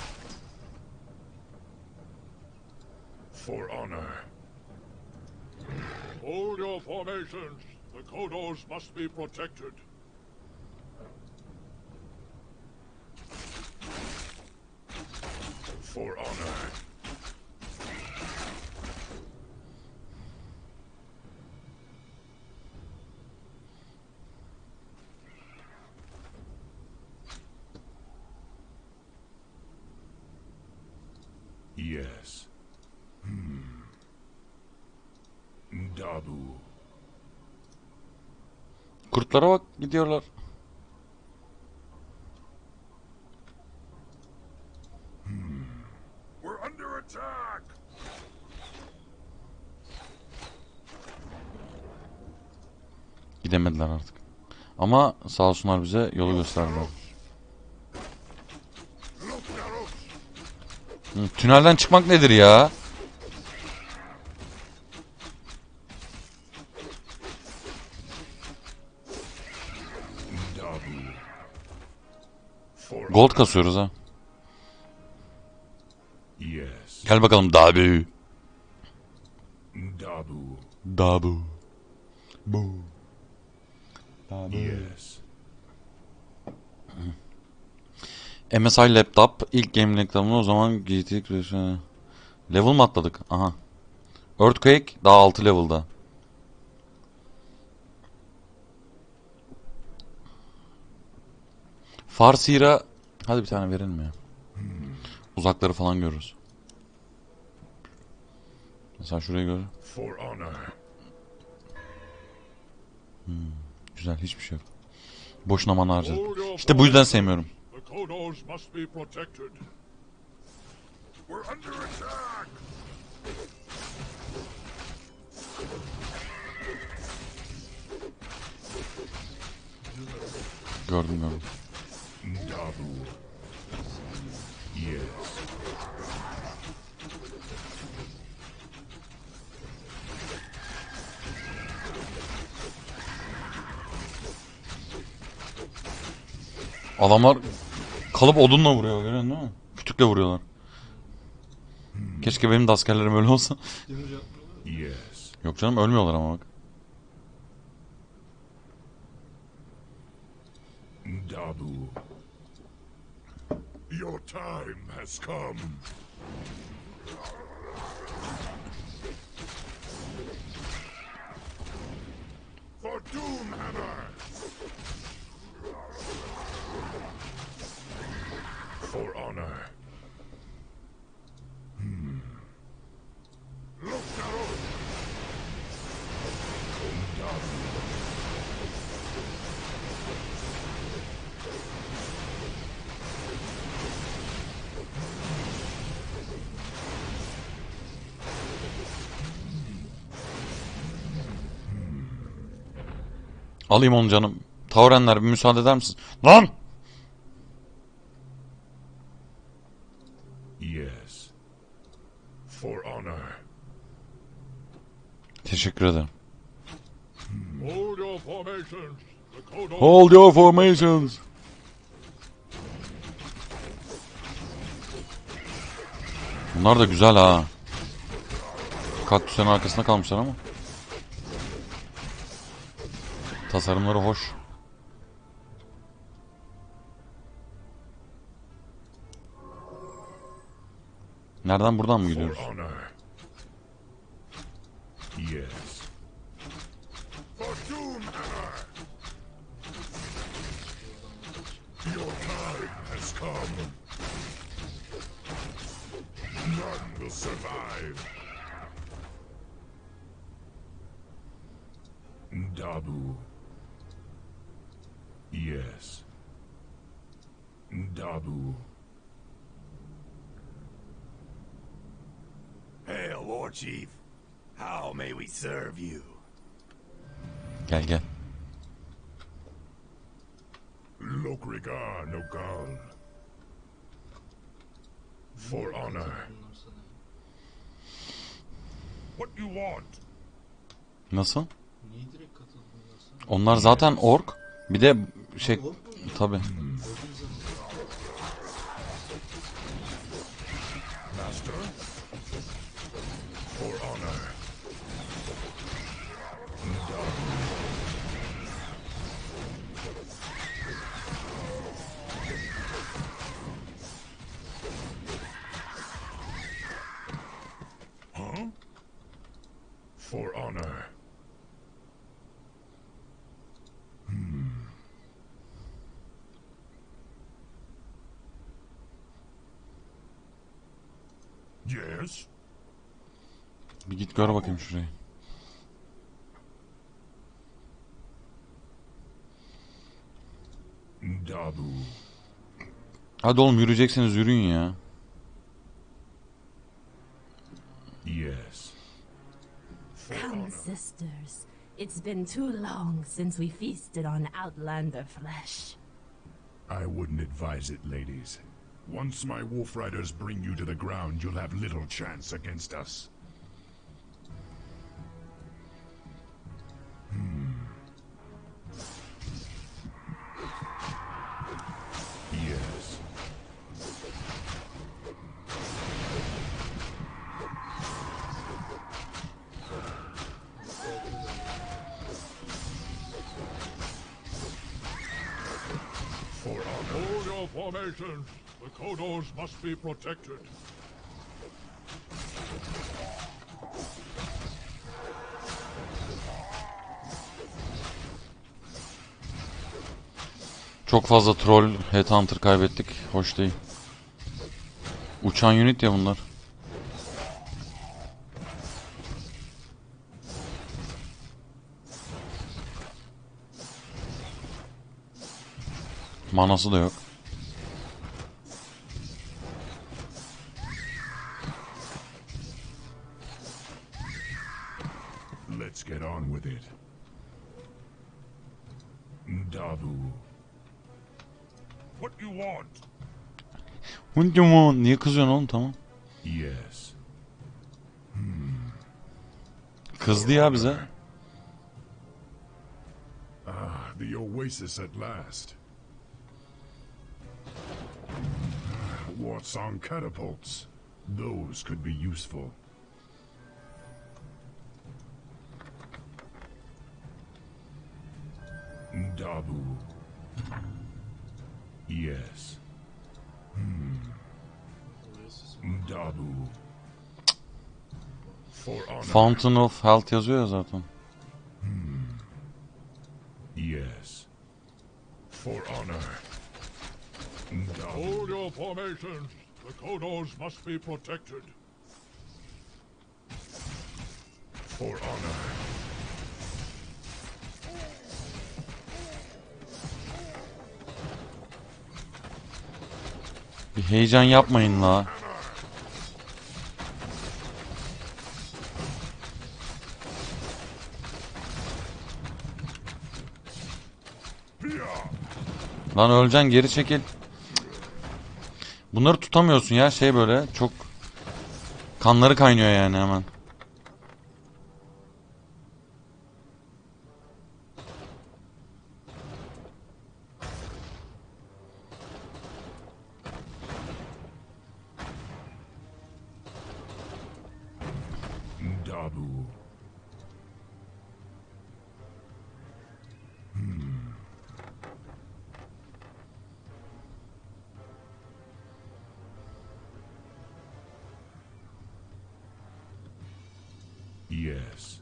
For honor. Hold your formations. The Kodos must be protected. For honor. Yes. Hmm. Dabu. Kurtlara bak gidiyorlar. We're under attack. Gidemediler artık. Ama sağ olsunlar bize yolu gösterdiler. Hı, tünelden çıkmak nedir ya? Gold kasıyoruz ha. Yes. Gel bakalım Dabu. Dabu. Dabu. Bu. Dabu. Yes. M S I laptop ilk game reklamını o zaman G T level mı atladık? Aha. Earthquake daha altı level'da. Farseer'a hadi bir tane verelim ya. Uzakları falan görürüz. Mesela şurayı gör. For honor. Hmm, güzel, hiçbir şey yok. Boşuna mana harcadık. İşte bu yüzden sevmiyorum. The Kodos must be protected. We're under attack. Gördüm gördüm. Dabu. Yes. Adamlar kalıp odunla vuruyor, görüyorsun değil mi? Kütükle vuruyorlar. Keşke benim de askerlerim öyle olsa. Demir yapmıyorlar. Yes. Yok canım, ölmüyorlar ama bak. Dabu. Your time has come. For Doomhammer. For honor. Hmm. Look out! Dabu. Alayım onu canım. Taurenler bir müsaade eder misin? Lan! Yes. For honor. Teşekkür ederim. Hold your formations. The Kodos. Hold your formations. Bunlar da güzel ha. Kaktüslerin arkasında kalmışlar ama. Tasarımları hoş. Nereden, buradan mı gidiyoruz? For honor. Yes. For Doomhammer. Your time has come. None will survive. Dabu. Yes. Dabu. Hail, War Chief. How may we serve you? Gel gel. Lokrigar Nogal. For honor. Bunlar sana. What you want? Nasıl? Niye direkt katıldın ya sen? Onlar zaten ork. Bir de şey, Ork mu? tabi. Gördüğün zaman. Master? For honor. For honor. Hmm. Yes. Bir git gör bakayım şurayı. Dabu. Hadi oğlum yürüyecekseniz yürüyün ya. Yes. Come, sisters. It's been too long since we feasted on Outlander flesh. I wouldn't advise it, ladies. Once my wolf riders bring you to the ground, you'll have little chance against us. Hmm. Yes. For honor. Hold your formations. The Kodos must be protected. Çok fazla troll headhunter kaybettik. Hoş değil. Uçan unit ya bunlar. Manası da yok. Let's get on with it. Dabu. What you want? Hıncımon. Niye kızıyorsun oğlum, tamam. Yes. Kızdı ya bize. Ah, the oasis at last. What's on catapults? Those could be useful. Dabu. Yes. Hmm. Dabu. For honor. Fountain of Health yazıyor ya zaten. Yes. For honor. Dabu. Hold your formations. The Kodos must be protected. For honor. Bir heyecan yapmayın la. Lan öleceksin, geri çekil. Bunları tutamıyorsun ya, şey böyle çok kanları kaynıyor yani hemen. Dabu. Yes.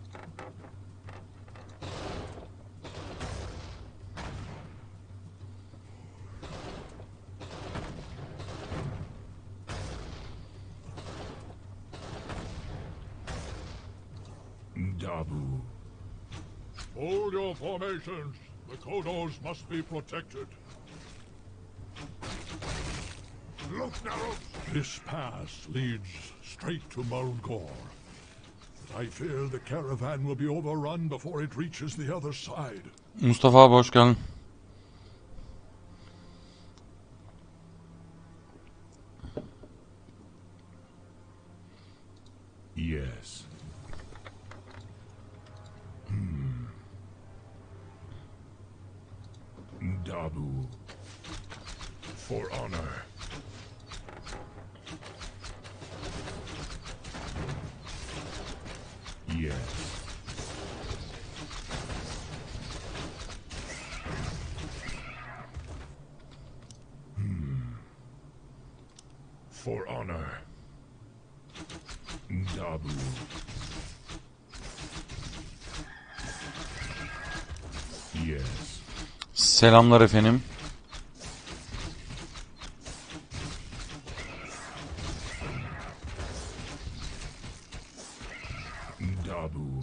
Dabu. Hold your formations. The Kodos must be protected. Look now. This pass leads straight to Mulgore. I fear the caravan will be overrun before it reaches the other side. Mustafa abi hoş geldin. Yes. Hmm. Dabu. For honor. Yes. Hmm. For honor. Dabu. Yes. Selamlar efendim. Dabu.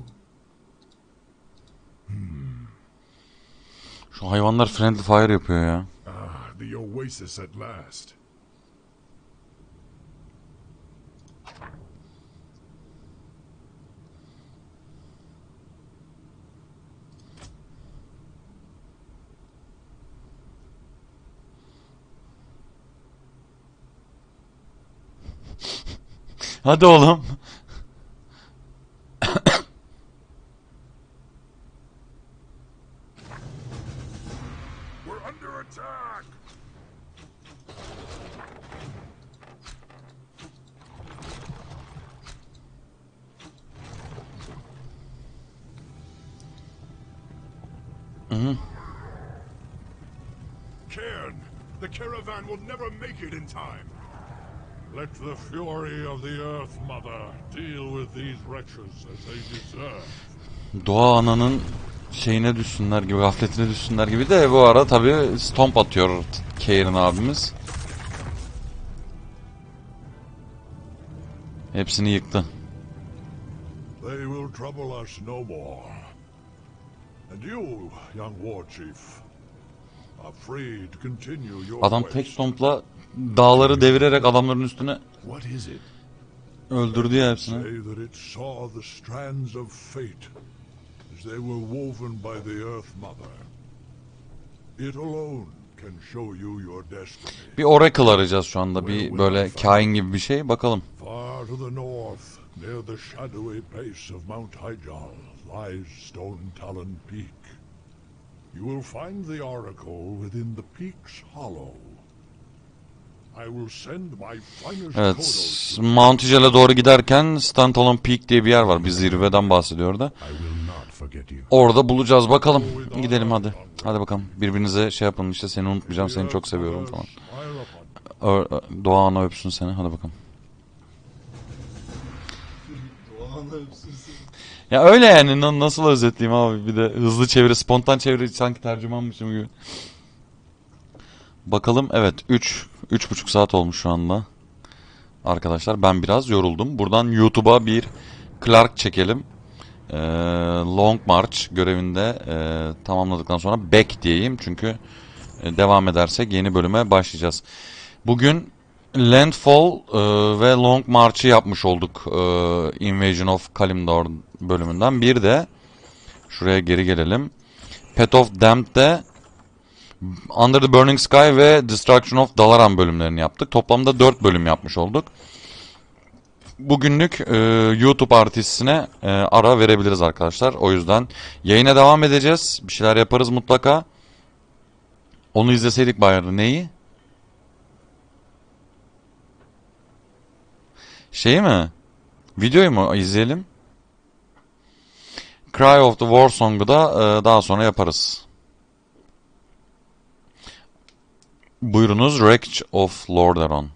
Şu hayvanlar friendly fire yapıyor ya. Ah, the oasis at last. Hadi oğlum. We're under attack. Hı-hı. Cairn, the caravan will never make it in time. Let the fury of the Earth Mother deal with these wretches as they deserve. Doğa ananın şeyine düşsünler gibi, gafletine düşsünler gibi de bu ara tabi stomp atıyor Cairn abimiz. Hepsini yıktı. They will trouble us no more. And you, young war chief, are free to continue your Adam quest. tek stompla dağları devirerek adamların üstüne What is it? öldürdü ya hepsini. Say that it saw the strands of fate as they were woven by the Earth Mother. It alone can show you your destiny. Bir oracle arayacağız şu anda, bir böyle kain gibi bir şey, bakalım. Far to the north, near the shadowy base of Mount Hyjal, lies Stone Talon Peak. You will find the oracle within the peak's hollow. I will send my finest Evet, Kodos. Mount Hyjal'a doğru giderken Stantalon Peak diye bir yer var. Bir zirveden bahsediyor da. I will not forget you. Orada bulacağız bakalım. Gidelim hadi. Hadi bakalım. Birbirinize şey yapın işte, seni unutmayacağım, seni çok seviyorum falan. Ö- Doğa ana öpsün seni. Hadi bakalım. Doğan'la öpsün. Ya öyle yani, na- nasıl özetleyeyim abi, bir de hızlı çeviri, spontan çeviri, sanki tercümanmışım gibi. Bakalım, evet, üç üç buçuk saat olmuş şu anda. Arkadaşlar ben biraz yoruldum. Buradan YouTube'a bir Clark çekelim. Ee, Long March görevinde e, tamamladıktan sonra back diyeyim. Çünkü e, devam edersek yeni bölüme başlayacağız. Bugün Landfall e, ve Long March'ı yapmış olduk. E, Invasion of Kalimdor bölümünden. Bir de şuraya geri gelelim. Path of Damned'de Under the Burning Sky ve Destruction of Dalaran bölümlerini yaptık. Toplamda dört bölüm yapmış olduk. Bugünlük e, YouTube artistine e, ara verebiliriz arkadaşlar. O yüzden yayına devam edeceğiz. Bir şeyler yaparız mutlaka. Onu izleseydik bayardı. Neyi? Şeyi mi? Videoyu mu izleyelim? Cry of the War Song'u da e, daha sonra yaparız. Buyurunuz, Wreckage of Lordaeron.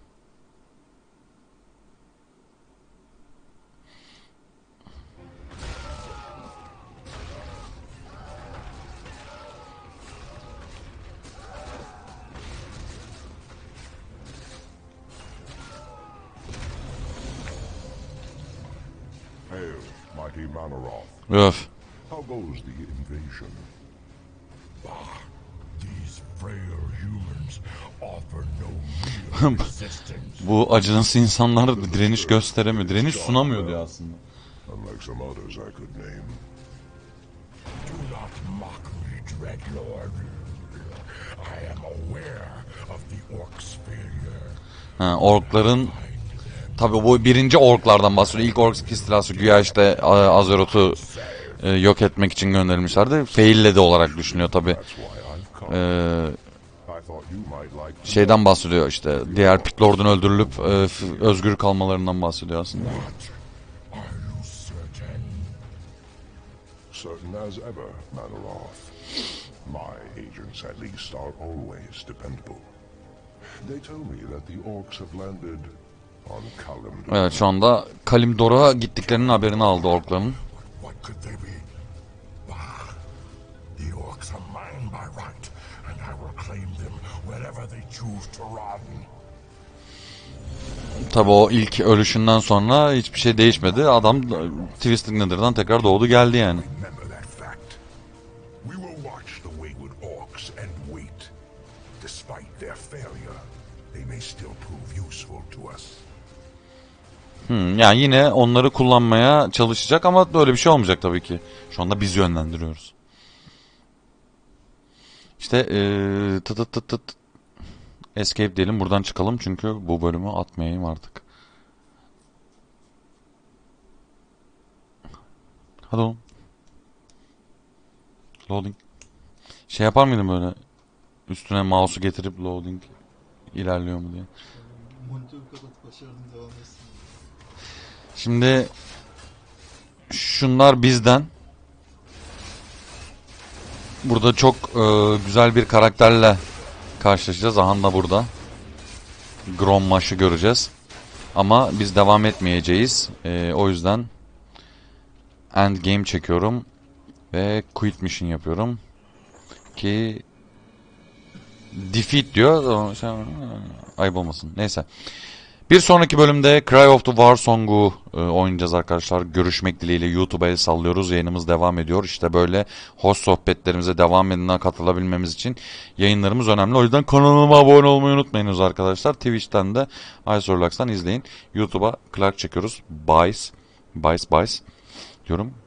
Hail, mighty Manaroth. Öf. How goes the invasion? Ah, these frail humans offer no real resistance. Bu acınası insanlar direniş gösteremiyor. Direniş sunamıyor diyor aslında. Unlike some others I could name. Do not mock me, Dreadlord. I am aware of the orcs' failure. Ha, orkların, tabi bu birinci orklardan bahsediyor. İlk ork istilası güya işte Azeroth'u e, yok etmek için gönderilmişlerdi. Failledi olarak düşünüyor tabi. Ee, şeyden bahsediyor işte, diğer Pit Lord'un öldürülüp e, özgür kalmalarından bahsediyor aslında. Certain as ever, Manaroth. My agents at least are always dependable. They tell me that the orcs have landed on Kalimdor. Evet, şu anda Kalimdor'a gittiklerinin haberini aldı orkların. What could they be? Ah, the orc orcs are mine by right, and I will claim them wherever they choose to run. Tabi o ilk ölüşünden sonra hiçbir şey değişmedi. Adam Twisted Nether'dan tekrar doğdu geldi yani. Remember that fact. We will watch the wayward orcs and wait. Despite their failure, they may still prove useful to us. Hmm, yani yine onları kullanmaya çalışacak ama böyle bir şey olmayacak tabii ki. Şu anda biz yönlendiriyoruz. İşte ee, tıt tıt tıt tıt. Escape diyelim, buradan çıkalım çünkü bu bölümü atmayayım artık. Hadi oğlum. Loading. Şey yapar mıydım böyle? Üstüne mouse'u getirip loading ilerliyor mu diye. Monitörü kapat, başardım, devam etsin. Şimdi şunlar bizden. Burada çok e, güzel bir karakterle karşılaşacağız. Aha da burada. Grommaş'ı göreceğiz. Ama biz devam etmeyeceğiz. E, o yüzden end game çekiyorum ve quit mission yapıyorum ki defeat diyor. Ayıp olmasın. Neyse. Bir sonraki bölümde Cry of the War Song'u e, oynayacağız arkadaşlar. Görüşmek dileğiyle YouTube'a el sallıyoruz. Yayınımız devam ediyor. İşte böyle host sohbetlerimize devam edine katılabilmemiz için yayınlarımız önemli. O yüzden kanalıma abone olmayı unutmayınız arkadaşlar. Twitch'ten de iSorlax'tan izleyin. YouTube'a Clark çekiyoruz. Bice, Bice, Bice diyorum.